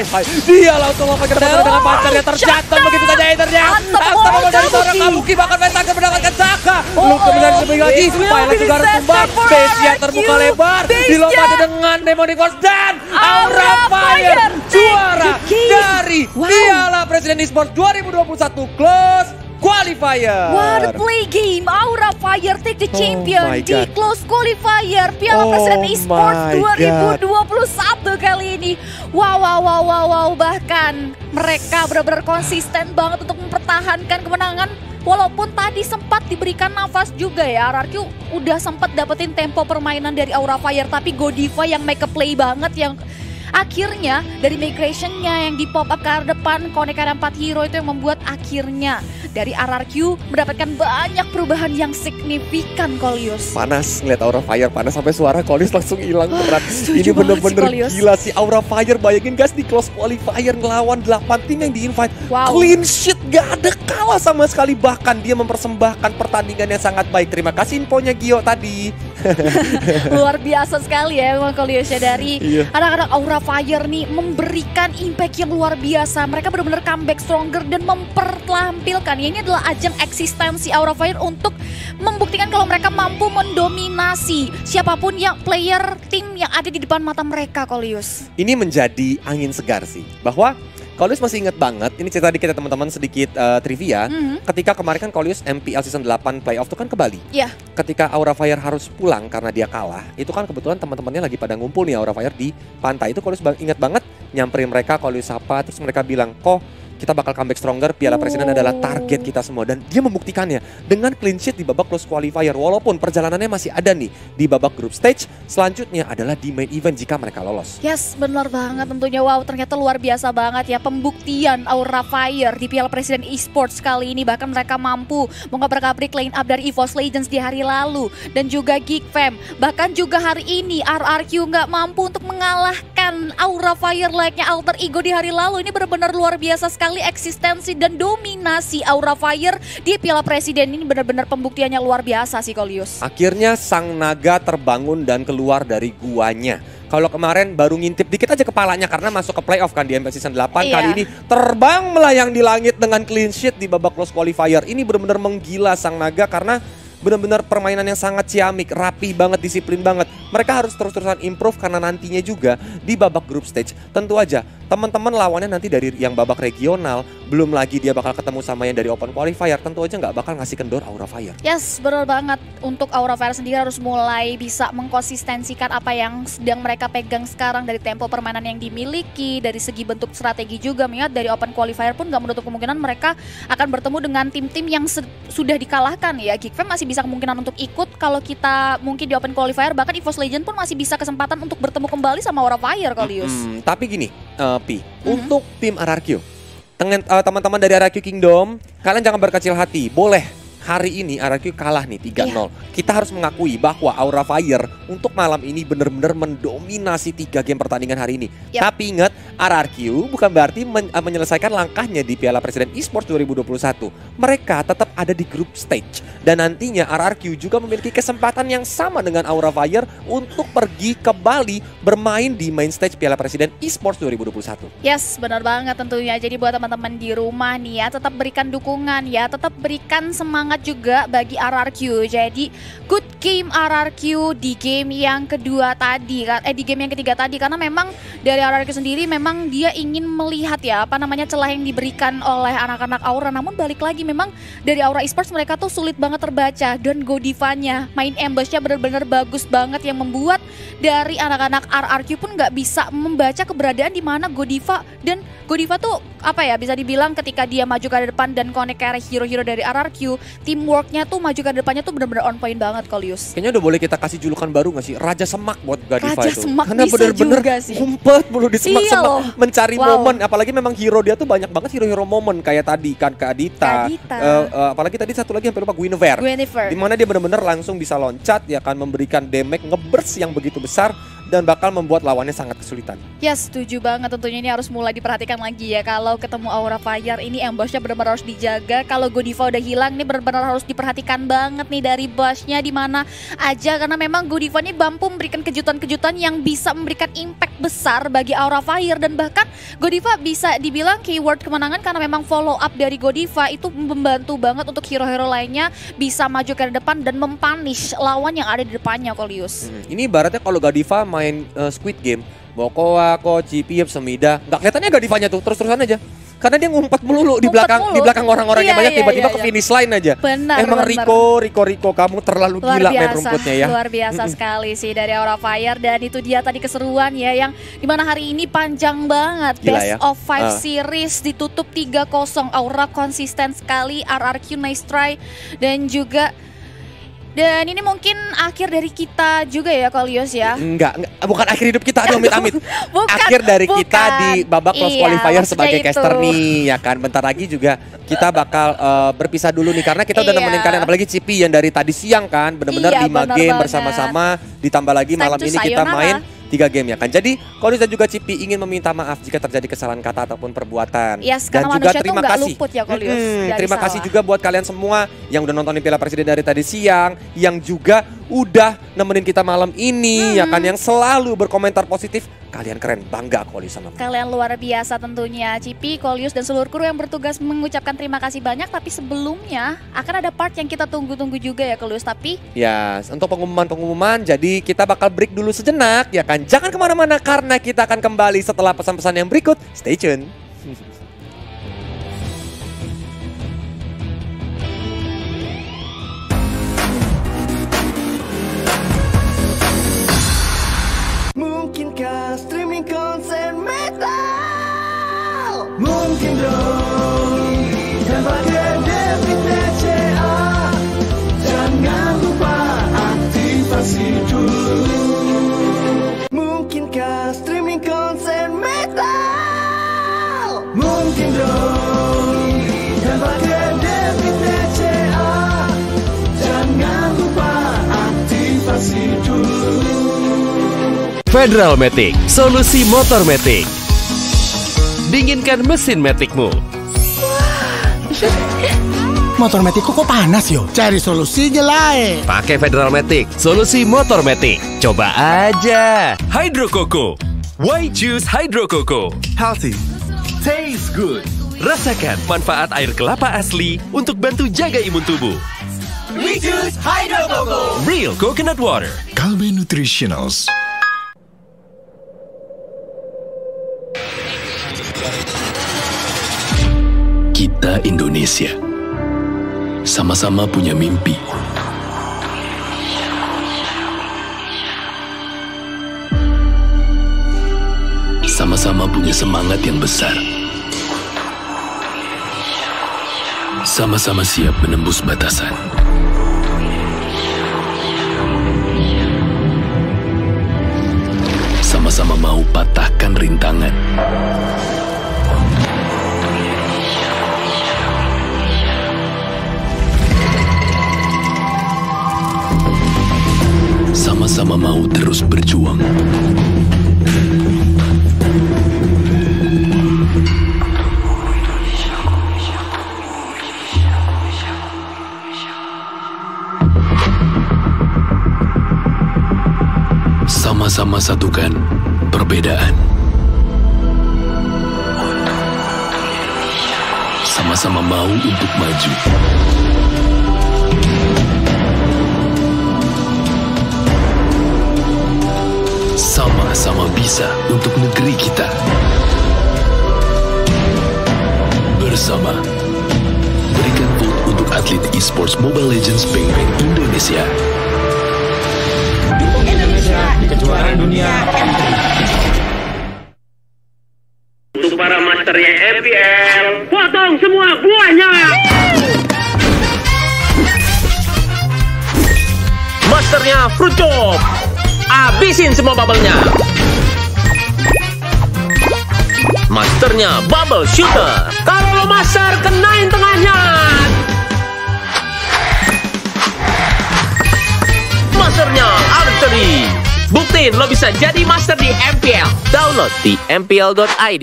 Dia langsung lompat ke depan dengan pancarnya terjatuh. Begitu saja Aether-nya. Unstoppable dari seorang Kabuki. Bahkan Facehugger mendapatkan Zaka. Luke menjadi lebih lagi. Pilot juga harus tumbang. Base-nya terbuka lebar. Dilompati dengan Demonic Force. Dan Aura Fire juara dari Piala Presiden Esports 2021 Close Qualifier.
What a play game. Aura Fire take the champion di Close Qualifier Piala Presiden Esports 2021 kali ini. Wow. Bahkan mereka benar-benar konsisten banget untuk mempertahankan kemenangan. Walaupun tadi sempat diberikan nafas juga ya, RRQ udah sempat dapetin tempo permainan dari Aura Fire. Tapi Godiva yang make a play banget, yang akhirnya dari migration-nya yang di pop up ke arah depan, connect ada 4 hero itu yang membuat akhirnya dari RRQ mendapatkan banyak perubahan yang signifikan, Coleus.
Panas ngeliat Aura Fire, panas sampai suara Coleus langsung hilang berat. Ini bener-bener gila sih Aura Fire. Bayangin guys, di Close Qualifier ngelawan 8 tim yang di-invite. Clean sheet, gak ada kalah sama sekali. Bahkan dia mempersembahkan pertandingan yang sangat baik. Terima kasih infonya Gio tadi.
Luar biasa sekali ya emang Coleus ya, dari anak-anak Aura Fire nih memberikan impact yang luar biasa. Mereka benar-benar comeback stronger dan mempertampilkan ya, ini adalah ajang eksistensi Aura Fire untuk membuktikan kalau mereka mampu mendominasi siapapun yang player tim yang ada di depan mata mereka, Coleus.
Ini menjadi angin segar sih, bahwa Coleus masih ingat banget, ini cerita dikit ya teman-teman, sedikit trivia. Ketika kemarin kan Coleus MPL Season 8 playoff itu kan ke Bali. Ketika Aura Fire harus pulang karena dia kalah, itu kan kebetulan teman-temannya lagi pada ngumpul nih Aura Fire di pantai. Itu Coleus ingat banget, nyamperin mereka, Coleus sapa, terus mereka bilang, kok kita bakal comeback stronger, Piala Presiden adalah target kita semua. Dan dia membuktikannya dengan clean sheet di babak Close Qualifier. Walaupun perjalanannya masih ada nih di babak group stage, selanjutnya adalah di main event jika mereka lolos.
Yes, benar banget tentunya. Wow, ternyata luar biasa banget ya pembuktian Aura Fire di Piala Presiden Esports kali ini. Bahkan mereka mampu mengobrak-abrik line up dari EVOS Legends di hari lalu. Dan juga Geek Fam. Bahkan juga hari ini RRQ nggak mampu untuk mengalahkan Aura Fire layaknya alter ego di hari lalu. Ini benar-benar luar biasa sekali. Eksistensi dan dominasi Aura Fire di Piala Presiden ini benar-benar pembuktiannya luar biasa sih, Coleus.
Akhirnya sang naga terbangun dan keluar dari guanya. Kalau kemarin baru ngintip dikit aja kepalanya karena masuk ke playoff kan di MPL Season 8. Kali ini terbang melayang di langit dengan clean sheet di babak Close Qualifier. Ini benar-benar menggila sang naga karena benar-benar permainan yang sangat ciamik, rapih banget, disiplin banget. Mereka harus terus-terusan improve karena nantinya juga di babak group stage tentu aja teman-teman lawannya nanti dari yang babak regional, belum lagi dia bakal ketemu sama yang dari open qualifier, tentu aja nggak bakal ngasih kendor Aura Fire.
Yes, benar banget. Untuk Aura Fire sendiri harus mulai bisa mengkonsistensikan apa yang sedang mereka pegang sekarang dari tempo permainan yang dimiliki, dari segi bentuk strategi juga. Mengingat dari open qualifier pun nggak menutup kemungkinan mereka akan bertemu dengan tim-tim yang sudah dikalahkan ya. Geek Fam masih bisa kemungkinan untuk ikut, kalau kita mungkin di open qualifier, bahkan EVOS Legend pun masih bisa kesempatan untuk bertemu kembali sama Aura Fire, Kolius.
Tapi gini, Pi, untuk tim RRQ, teman-teman dari RRQ Kingdom, kalian jangan berkecil hati. Boleh hari ini RRQ kalah nih 3-0. Kita harus mengakui bahwa Aura Fire untuk malam ini benar-benar mendominasi 3 game pertandingan hari ini. Tapi ingat, RRQ bukan berarti menyelesaikan langkahnya di Piala Presiden Esports 2021. Mereka tetap ada di group stage. Dan nantinya RRQ juga memiliki kesempatan yang sama dengan Aura Fire untuk pergi ke Bali bermain di main stage Piala Presiden Esports 2021.
Yes, benar banget tentunya. Jadi buat teman-teman di rumah nih ya, tetap berikan dukungan ya, tetap berikan semangat juga bagi RRQ. Jadi good game RRQ di game yang kedua tadi di game yang ketiga tadi, karena memang dari RRQ sendiri memang dia ingin melihat ya celah yang diberikan oleh anak-anak Aura. Namun balik lagi, memang dari Aura Esports mereka tuh sulit banget terbaca, dan Godivanya main ambushnya benar-benar bagus banget yang membuat dari anak-anak RRQ pun nggak bisa membaca keberadaan di mana Godiva. Dan Godiva tuh bisa dibilang ketika dia maju ke depan dan connect ke hero-hero dari RRQ, teamworknya tuh maju ke depannya tuh benar-benar on point banget, Kolius.
Kayaknya udah boleh kita kasih julukan baru gak sih? Raja Semak buat Godiva itu.
Raja Semak
karena
bisa
bener-bener
juga sih.
ngumpet mulu di semak-semak mencari
Wow.
momen. Apalagi memang hero dia tuh banyak banget hero-hero momen kayak tadi kan Kak Adita. Apalagi tadi satu lagi yang lupa, Guinevere. Dimana dia bener-bener langsung bisa loncat, ya kan, memberikan damage ngeburst yang begitu besar dan bakal membuat lawannya sangat kesulitan.
Ya setuju banget, tentunya ini harus mulai diperhatikan lagi ya. Kalau ketemu Aura Fire ini ambushnya benar-benar harus dijaga. Kalau Godiva udah hilang, ini benar-benar harus diperhatikan banget nih dari bushnya di mana aja, karena memang Godiva ini mampu memberikan kejutan-kejutan yang bisa memberikan impact besar bagi Aura Fire. Dan bahkan Godiva bisa dibilang keyword kemenangan karena memang follow up dari Godiva itu membantu banget untuk hero-hero lainnya bisa maju ke depan dan mempunish lawan yang ada di depannya, Kolius.
Ini ibaratnya kalau Godiva main Squid Game, Bokoa, Koci, Piep, Semida, nggak kelihatannya Godivanya tuh terus-terusan aja. Karena dia ngumpet melulu di belakang orang-orang yang banyak, tiba-tiba ke finish line aja. Emang Rico, kamu terlalu gila main rumputnya ya.
Luar biasa sekali sih dari Aura Fire. Dan itu dia tadi keseruan ya, yang dimana hari ini panjang banget.
Gila
Best
ya.
of 5 series ditutup 3-0. Aura konsisten sekali, RRQ nice try. Dan ini mungkin akhir dari kita juga ya, Kolius ya?
Enggak, bukan akhir hidup kita, aduh amit-amit. Akhir dari kita di babak close qualifier sebagai caster nih, ya kan. Bentar lagi juga kita bakal berpisah dulu nih, karena kita udah nemenin kalian, apalagi Cipi yang dari tadi siang kan, bener-bener 5 game bersama-sama, ditambah lagi malam ini kita main 3 game ya kan. Jadi Kolius dan juga Cipi ingin meminta maaf jika terjadi kesalahan kata ataupun perbuatan.
Yes,
dan juga terima kasih.
Luput ya, Kolius,
terima kasih juga buat kalian semua yang udah nontonin Piala Presiden dari tadi siang, yang juga udah nemenin kita malam ini ya kan, yang selalu berkomentar positif. Kalian keren, bangga Kolius sama
kalian. Luar biasa tentunya. Cipi, Kolius dan seluruh kru yang bertugas mengucapkan terima kasih banyak. Tapi sebelumnya akan ada part yang kita tunggu-tunggu juga ya, Kolius. Tapi
ya, untuk pengumuman, jadi kita bakal break dulu sejenak ya kan. Jangan kemana-mana karena kita akan kembali setelah pesan-pesan yang berikut. Stay tune.
Mungkinkah streaming konsen metal? Mungkin dong. Dapatkan debit BCA. Jangan lupa aktifasi dulu. Mungkinkah streaming konsen metal? Mungkin dong. Dapatkan debit BCA. Jangan lupa aktifasi dulu.
Federal Matic, solusi motor Matic. Dinginkan mesin Maticmu.
Motor Matic kok panas yo? Cari solusinya lain.
Pakai Federal Matic, solusi motor Matic. Coba aja.
Hydro Coco. Why choose Hydro Coco?
Healthy. Tastes good.
Rasakan manfaat air kelapa asli untuk bantu jaga imun tubuh.
We choose Hydro Coco.
Real coconut water.
Kalbe Nutritionals.
Kita Indonesia sama-sama punya mimpi. Sama-sama punya semangat yang besar. Sama-sama siap menembus batasan. Sama-sama mau patahkan rintangan. Sama-sama mau terus berjuang. Sama-sama satukan perbedaan. Sama-sama mau untuk maju. Sama-sama bisa untuk negeri kita. Bersama, berikan vote untuk atlet esports Mobile Legends Bang Bang Indonesia.
Dukung Indonesia di kejuaraan dunia M3.
Untuk para masternya MPL, potong semua buahnya. Masternya Fruit Chop, habisin semua bubble-nya. Masternya Bubble Shooter, kalau lo master kenain tengahnya. Masternya Archery, buktiin lo bisa jadi master di MPL. Download di mpl.id.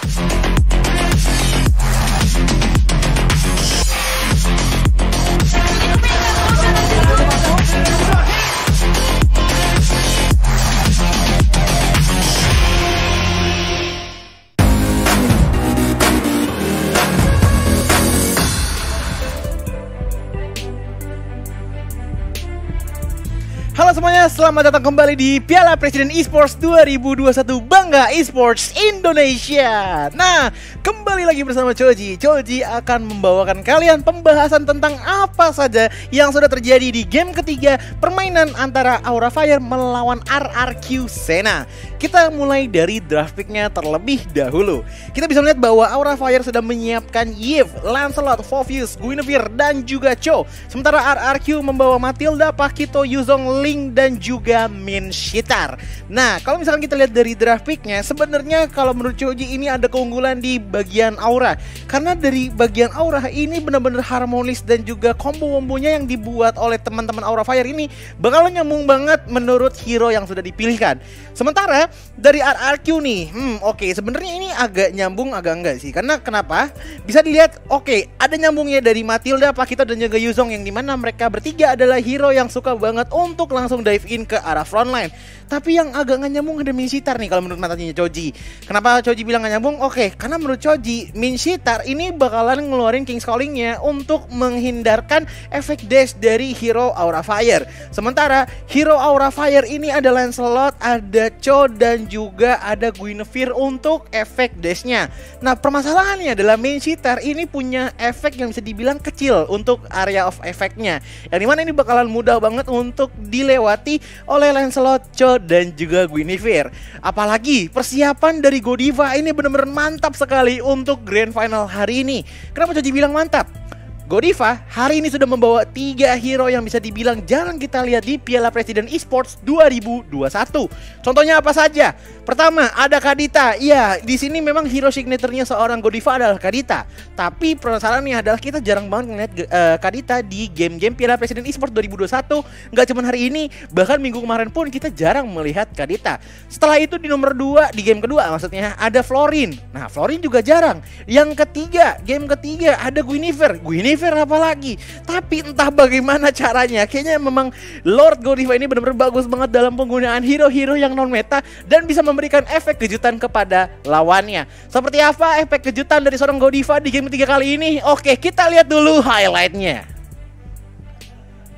Halo semuanya, selamat datang kembali di Piala Presiden Esports 2021 Bangga Esports Indonesia. Nah, kembali lagi bersama Choji. Choji akan membawakan kalian pembahasan tentang apa saja yang sudah terjadi di game ketiga permainan antara Aura Fire melawan RRQ Sena. Kita mulai dari draft picknya terlebih dahulu. Kita bisa melihat bahwa Aura Fire sudah menyiapkan Yves, Lancelot, Phoveus, Guinevere, dan juga Cho. Sementara RRQ membawa Matilda, Pakito, Yuzong, Ling, dan juga Min Shitar. Nah, kalau misalkan kita lihat dari draft picknya, sebenarnya kalau menurut Choji ini ada keunggulan di bagian Aura. Karena dari bagian Aura ini benar-benar harmonis dan juga combo-kombonya yang dibuat oleh teman-teman Aura Fire ini bakal nyambung banget menurut hero yang sudah dipilihkan. Sementara dari RRQ nih, oke, sebenarnya ini agak nyambung agak enggak sih? Karena kenapa? Bisa dilihat, oke, ada nyambungnya dari Matilda, Pakito, dan juga Yuzong, yang dimana mereka bertiga adalah hero yang suka banget untuk langsung dive in ke arah frontline. Tapi yang agak nggak nyambung ada Min Shitar nih kalau menurut matanya Choji. Kenapa Choji bilang nggak nyambung? Oke, karena menurut Choji, Min Shitar ini bakalan ngeluarin King's Calling-nya untuk menghindarkan efek dash dari hero Aura Fire. Sementara hero Aura Fire ini ada Lancelot, ada Cho, dan juga ada Guinevere untuk efek dash-nya. Nah, permasalahannya adalah Min Shitar ini punya efek yang bisa dibilang kecil untuk area of efeknya, yang dimana ini bakalan mudah banget untuk dilewati oleh Lancelot, Cho, dan juga Guinevere. Apalagi persiapan dari Godiva ini benar-benar mantap sekali untuk Grand Final hari ini. Kenapa Choji bilang mantap? Godiva hari ini sudah membawa 3 hero yang bisa dibilang jarang kita lihat di Piala Presiden Esports 2021. Contohnya apa saja? Pertama, ada Kadita. Iya, di sini memang hero signaturenya seorang Godiva adalah Kadita. Tapi permasalahannya adalah kita jarang banget ngeliat Kadita di game-game Piala Presiden Esports 2021. Nggak cuma hari ini, bahkan minggu kemarin pun kita jarang melihat Kadita. Setelah itu di nomor 2, di game kedua maksudnya, ada Florin. Nah, Florin juga jarang. Yang ketiga, game ketiga ada Guinevere apalagi. Tapi entah bagaimana caranya, kayaknya memang Lord Godiva ini benar-benar bagus banget dalam penggunaan hero-hero yang non meta dan bisa memberikan efek kejutan kepada lawannya. Seperti apa efek kejutan dari seorang Godiva di game ketiga kali ini? Oke, kita lihat dulu highlightnya.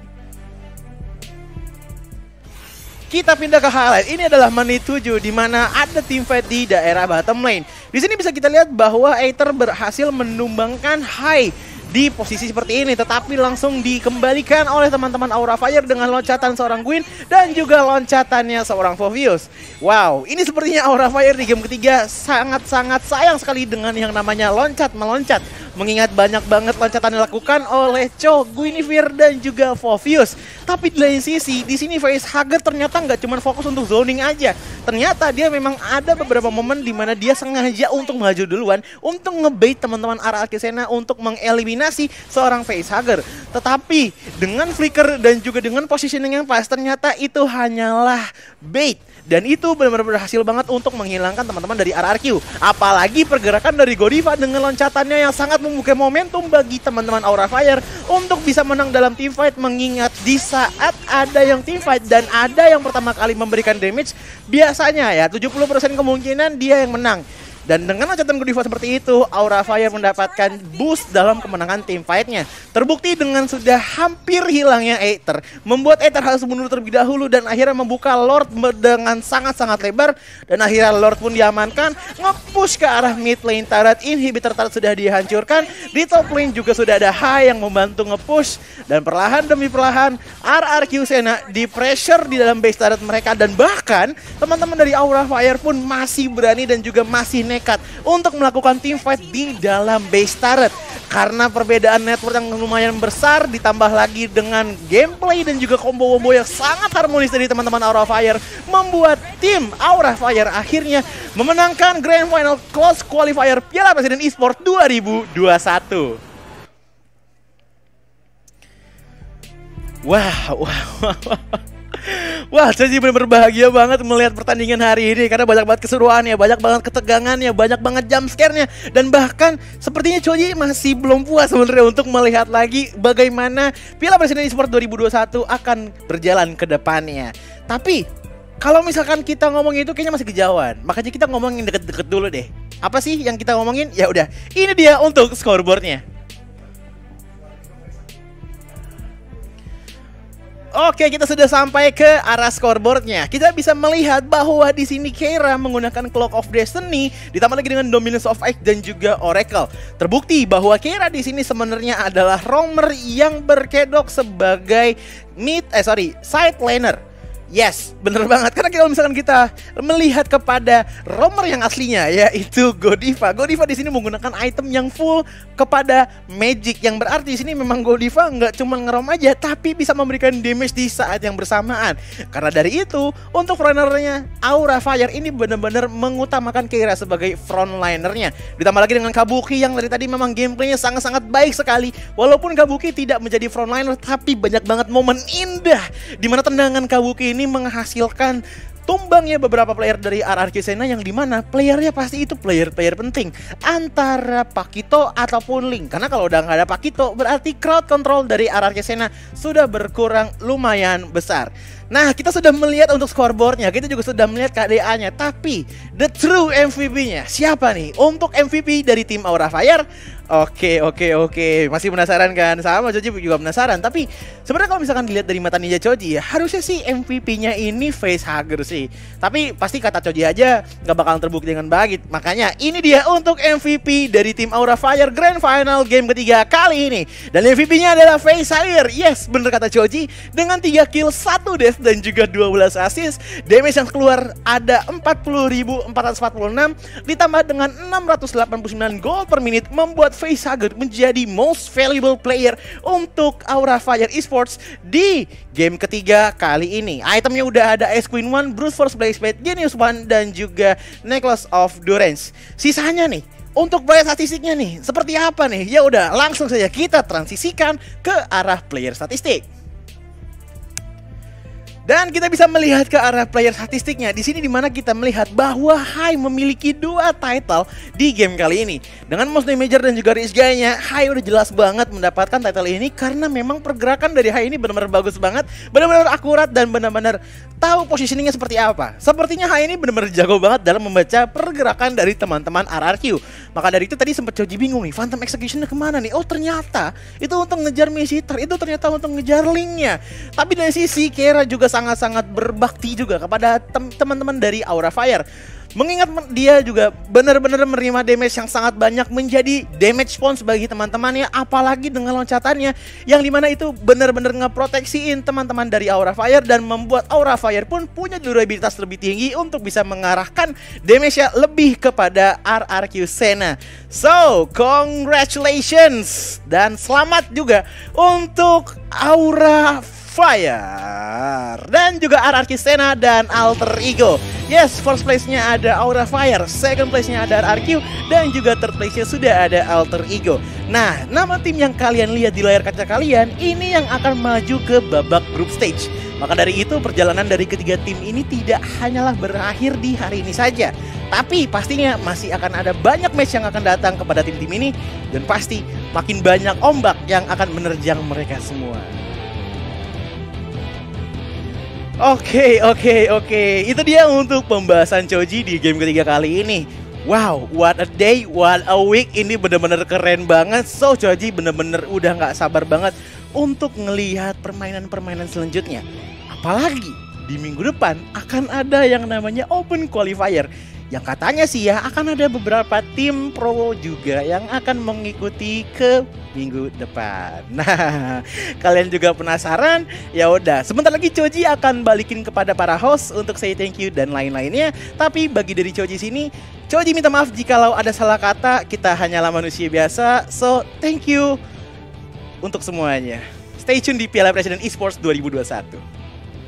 Kita pindah ke highlight. Ini adalah menit 7 di mana ada teamfight di daerah bottom lane. Di sini bisa kita lihat bahwa Aether berhasil menumbangkan Hai di posisi seperti ini, tetapi langsung dikembalikan oleh teman-teman Aura Fire dengan loncatan seorang Gwyn dan juga loncatannya seorang Phoveus. Wow, ini sepertinya Aura Fire di game ketiga sangat-sangat sayang sekali dengan yang namanya loncat-meloncat. Mengingat banyak banget loncatan dilakukan oleh Cho, Guinevere dan juga Phoveus. Tapi di lain sisi, di sini Facehugger ternyata nggak cuma fokus untuk zoning aja. Ternyata dia memang ada beberapa momen di mana dia sengaja untuk maju duluan untuk ngebait teman-teman RRQ Senna untuk mengeliminasi seorang Facehugger. Tetapi dengan flicker dan juga dengan positioning yang pas, ternyata itu hanyalah bait. Dan itu benar-benar berhasil banget untuk menghilangkan teman-teman dari RRQ. Apalagi pergerakan dari Godiva dengan loncatannya yang sangat membuka momentum bagi teman-teman Aura Fire untuk bisa menang dalam teamfight. Mengingat di saat ada yang teamfight dan ada yang pertama kali memberikan damage, biasanya ya 70% kemungkinan dia yang menang. Dan dengan loncatan Godiva seperti itu, Aura Fire mendapatkan boost dalam kemenangan tim fight-nya. Terbukti dengan sudah hampir hilangnya Aether, membuat Aether harus mundur terlebih dahulu dan akhirnya membuka Lord dengan sangat-sangat lebar. Dan akhirnya Lord pun diamankan, nge-push ke arah mid lane turret, inhibitor turret sudah dihancurkan. Di top lane juga sudah ada Hai yang membantu nge-push. Dan perlahan demi perlahan, RRQ Senna di pressure di dalam base turret mereka. Dan bahkan teman-teman dari Aura Fire pun masih berani dan juga masih nekat untuk melakukan teamfight di dalam base turret. Karena perbedaan network yang lumayan besar ditambah lagi dengan gameplay dan juga combo-combo yang sangat harmonis dari teman-teman Aura Fire, membuat tim Aura Fire akhirnya memenangkan Grand Final Close Qualifier Piala Presiden Esports 2021. Wah, saya sih benar-benar bahagia banget melihat pertandingan hari ini karena banyak banget keseruannya, banyak banget ketegangannya, banyak banget jump scare-nya, dan bahkan sepertinya Choji masih belum puas sebenarnya untuk melihat lagi bagaimana Piala Presiden Esports 2021 akan berjalan ke depannya. Tapi kalau misalkan kita ngomong itu kayaknya masih kejauhan, makanya kita ngomongin deket-deket dulu deh. Apa sih yang kita ngomongin? Ya udah, ini dia untuk scoreboardnya. Oke, kita sudah sampai ke arah scoreboardnya. Kita bisa melihat bahwa di sini Keira menggunakan Cloak of Destiny ditambah lagi dengan Dominance of Ice dan juga Oracle. Terbukti bahwa Keira di sini sebenarnya adalah roamer yang berkedok sebagai side laner. Yes, bener banget. Karena kalau misalkan kita melihat kepada roamer yang aslinya, yaitu Godiva. Godiva di sini menggunakan item yang full kepada magic, yang berarti di sini memang Godiva nggak cuma ngerom aja, tapi bisa memberikan damage di saat yang bersamaan. Karena dari itu, untuk frontlinernya Aura Fire ini benar-benar mengutamakan Keira sebagai frontlinernya. Ditambah lagi dengan Kabuki yang dari tadi memang gameplaynya sangat-sangat baik sekali. Walaupun Kabuki tidak menjadi frontliner, tapi banyak banget momen indah di mana tendangan Kabuki ini menghasilkan tumbangnya beberapa player dari RRQ Senna, yang dimana playernya pasti itu player-player penting antara Pakito ataupun Link. Karena kalau udah nggak ada Pakito berarti crowd control dari RRQ Senna sudah berkurang lumayan besar. Nah, kita sudah melihat untuk scoreboardnya, kita juga sudah melihat KDA-nya. Tapi the true MVP-nya siapa nih untuk MVP dari tim Aura Fire? Oke. Masih penasaran kan? Sama Choji juga penasaran. Tapi sebenarnya kalau misalkan dilihat dari mata Ninja Choji ya, harusnya sih MVP-nya ini Facehugger sih. Tapi pasti kata Choji aja nggak bakalan terbukti dengan baik. Makanya ini dia untuk MVP dari tim Aura Fire Grand Final game ketiga kali ini. Dan MVP-nya adalah Facehugger. Yes, bener kata Choji. Dengan 3 kill, 1 death dan juga 12 assist. Damage yang keluar ada 40.446 ditambah dengan 689 gold per menit, membuat Facehugger menjadi most valuable player untuk Aura Fire Esports di game ketiga kali ini. Itemnya udah ada Ice Queen 1, Brute Force Blazeblade, Genius 1 dan juga Necklace of Durance. Sisanya nih untuk player statistiknya nih seperti apa nih? Ya udah, langsung saja kita transisikan ke arah player statistik. Dan kita bisa melihat ke arah player statistiknya. Di sini dimana kita melihat bahwa Hai memiliki 2 title di game kali ini. Dengan most damager dan juga rich guy-nya, Hai udah jelas banget mendapatkan title ini karena memang pergerakan dari Hai ini benar-benar bagus banget, benar-benar akurat dan benar-benar tahu positioningnya seperti apa. Sepertinya Hai ini benar-benar jago banget dalam membaca pergerakan dari teman-teman RRQ. Maka dari itu tadi sempat Choji bingung nih, Phantom Execution-nya kemana nih? Oh ternyata itu untuk ngejar Mesitar, itu ternyata untuk ngejar Link-nya. Tapi dari sisi Keira juga sangat-sangat berbakti juga kepada teman-teman dari Aura Fire. Mengingat dia juga benar-benar menerima damage yang sangat banyak, menjadi damage spawns bagi teman-temannya, apalagi dengan loncatannya yang dimana itu benar-benar ngeproteksiin teman-teman dari Aura Fire dan membuat Aura Fire pun punya durabilitas lebih tinggi untuk bisa mengarahkan damage-nya lebih kepada RRQ Senna. So, congratulations dan selamat juga untuk Aura Fire dan juga RRQ Senna dan Alter Ego. Yes, first place-nya ada Aura Fire, second place-nya ada RRQ, dan juga third place-nya sudah ada Alter Ego. Nah, nama tim yang kalian lihat di layar kaca kalian ini yang akan maju ke babak group stage. Maka dari itu perjalanan dari ketiga tim ini tidak hanyalah berakhir di hari ini saja, tapi pastinya masih akan ada banyak match yang akan datang kepada tim-tim ini, dan pasti makin banyak ombak yang akan menerjang mereka semua. Oke. Itu dia untuk pembahasan Choji di game ketiga kali ini. Wow, what a day, what a week. Ini bener-bener keren banget. So, Choji bener-bener udah gak sabar banget untuk ngelihat permainan-permainan selanjutnya. Apalagi di minggu depan akan ada yang namanya Open Qualifier, yang katanya sih ya akan ada beberapa tim pro juga yang akan mengikuti ke minggu depan. Nah, kalian juga penasaran? Ya udah, sebentar lagi Choji akan balikin kepada para host untuk say thank you dan lain-lainnya. Tapi bagi dari Choji sini, Choji minta maaf jikalau ada salah kata. Kita hanyalah manusia biasa. So, thank you untuk semuanya. Stay tune di Piala Presiden Esports 2021.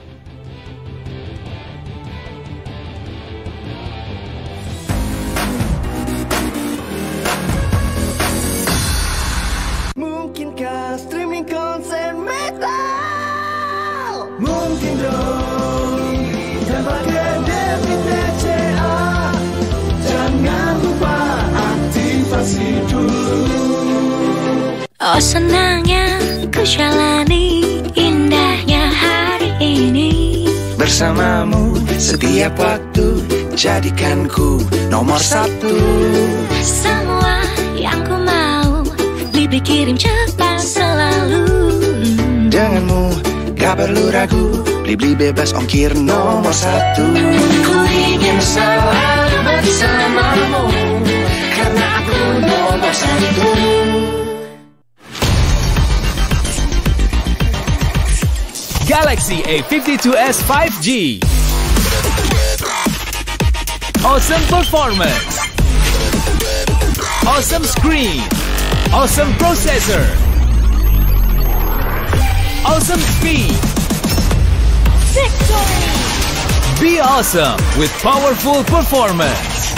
Mungkinkah streaming konsen metal? Mungkin dong. Dapatkan debit TCA. Jangan lupa aktivasi dulu.
Oh senangnya ku jalani indahnya hari ini.
Bersamamu setiap waktu, jadikan ku nomor satu.
Semua yang ku mau dikirim cepat selalu.
Denganmu gak perlu ragu, beli bebas ongkir nomor satu.
Ku ingin selalu bersamamu,
karena aku nomor satu.
Galaxy A52s 5G. Awesome performance, awesome screen, awesome processor, awesome speed.
Victory!
Be awesome with powerful performance.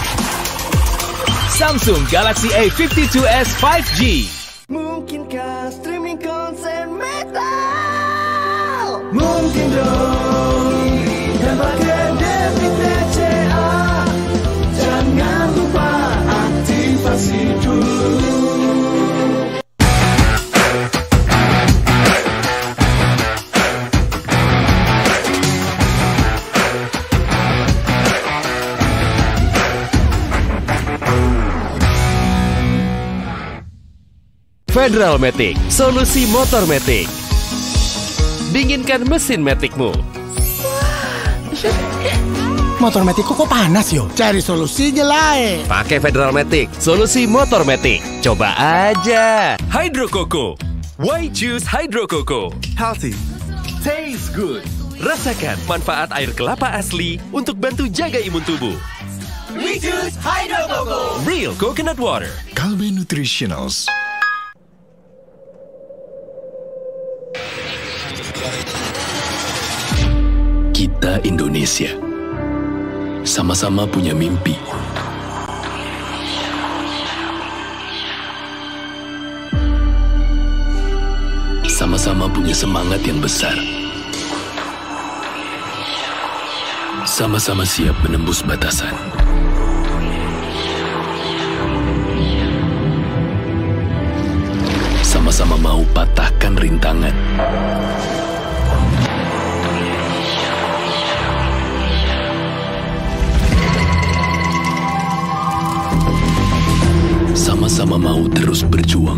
Samsung Galaxy A52s 5G.
Mungkinkah streaming konsen metal? Mungkin dong. Dapatkan debit TCA. Jangan lupa aktivasi dulu.
Federal Matic, solusi motor Matic. Dinginkan mesin Maticmu.
Motor Matic kok panas yo? Cari solusinya lah.
Pakai Federal Matic, solusi motor Matic. Coba aja. Hydro Coco. Why choose Hydro Coco?
Healthy.
Tastes good. Rasakan manfaat air kelapa asli untuk bantu jaga imun tubuh.
We choose Hydro Coco.
Real coconut water.
Kalbe Nutritionals.
Kita Indonesia sama-sama punya mimpi. Sama-sama punya semangat yang besar. Sama-sama siap menembus batasan. Sama-sama mau patahkan rintangan. Sama-sama mau terus berjuang.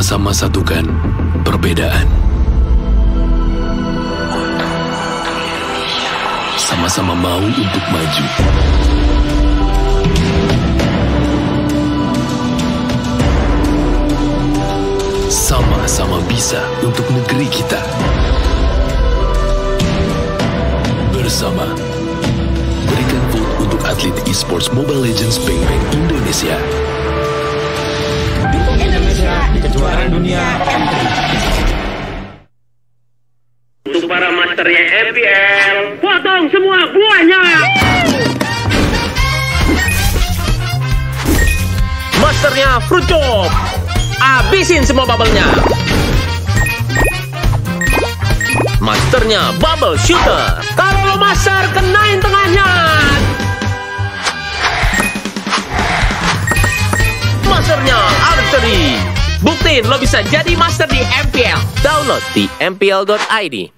Sama-sama satukan perbedaan. Sama-sama mau untuk maju. Sama-sama bisa untuk negeri kita. Bersama, berikan vote untuk atlet esports Mobile Legends Bang Bang Indonesia.
Indonesia di kejuaraan dunia M3.
Untuk para masternya MPL, potong semua buahnya. Masternya Fruit Chop, abisin semua bubble-nya. Masternya Bubble Shooter, kalau lo master kenain tengahnya. Masternya Archery, buktiin lo bisa jadi master di MPL. Download di mpl.id.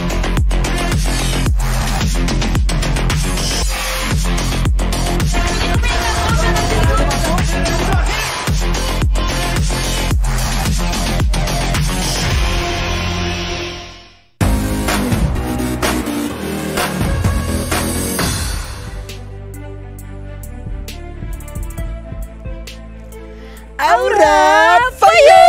Aura Fire!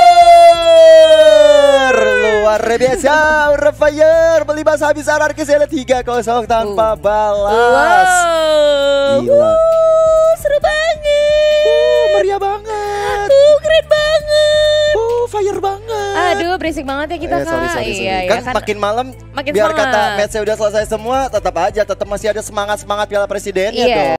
Luar biasa, Aura Fire melibas habis RRQ 3-0 tanpa balas. Gila.
Seru banget.
Meriah banget.
Keren banget.
Fire banget.
Aduh, berisik banget ya kita, Kak.
Sorry.
Iya,
Kan makin malam,
makin
biar
semangat.
kata match-nya udah selesai semua, tetap aja masih ada semangat-semangat Piala Presidennya
Iya.
dong.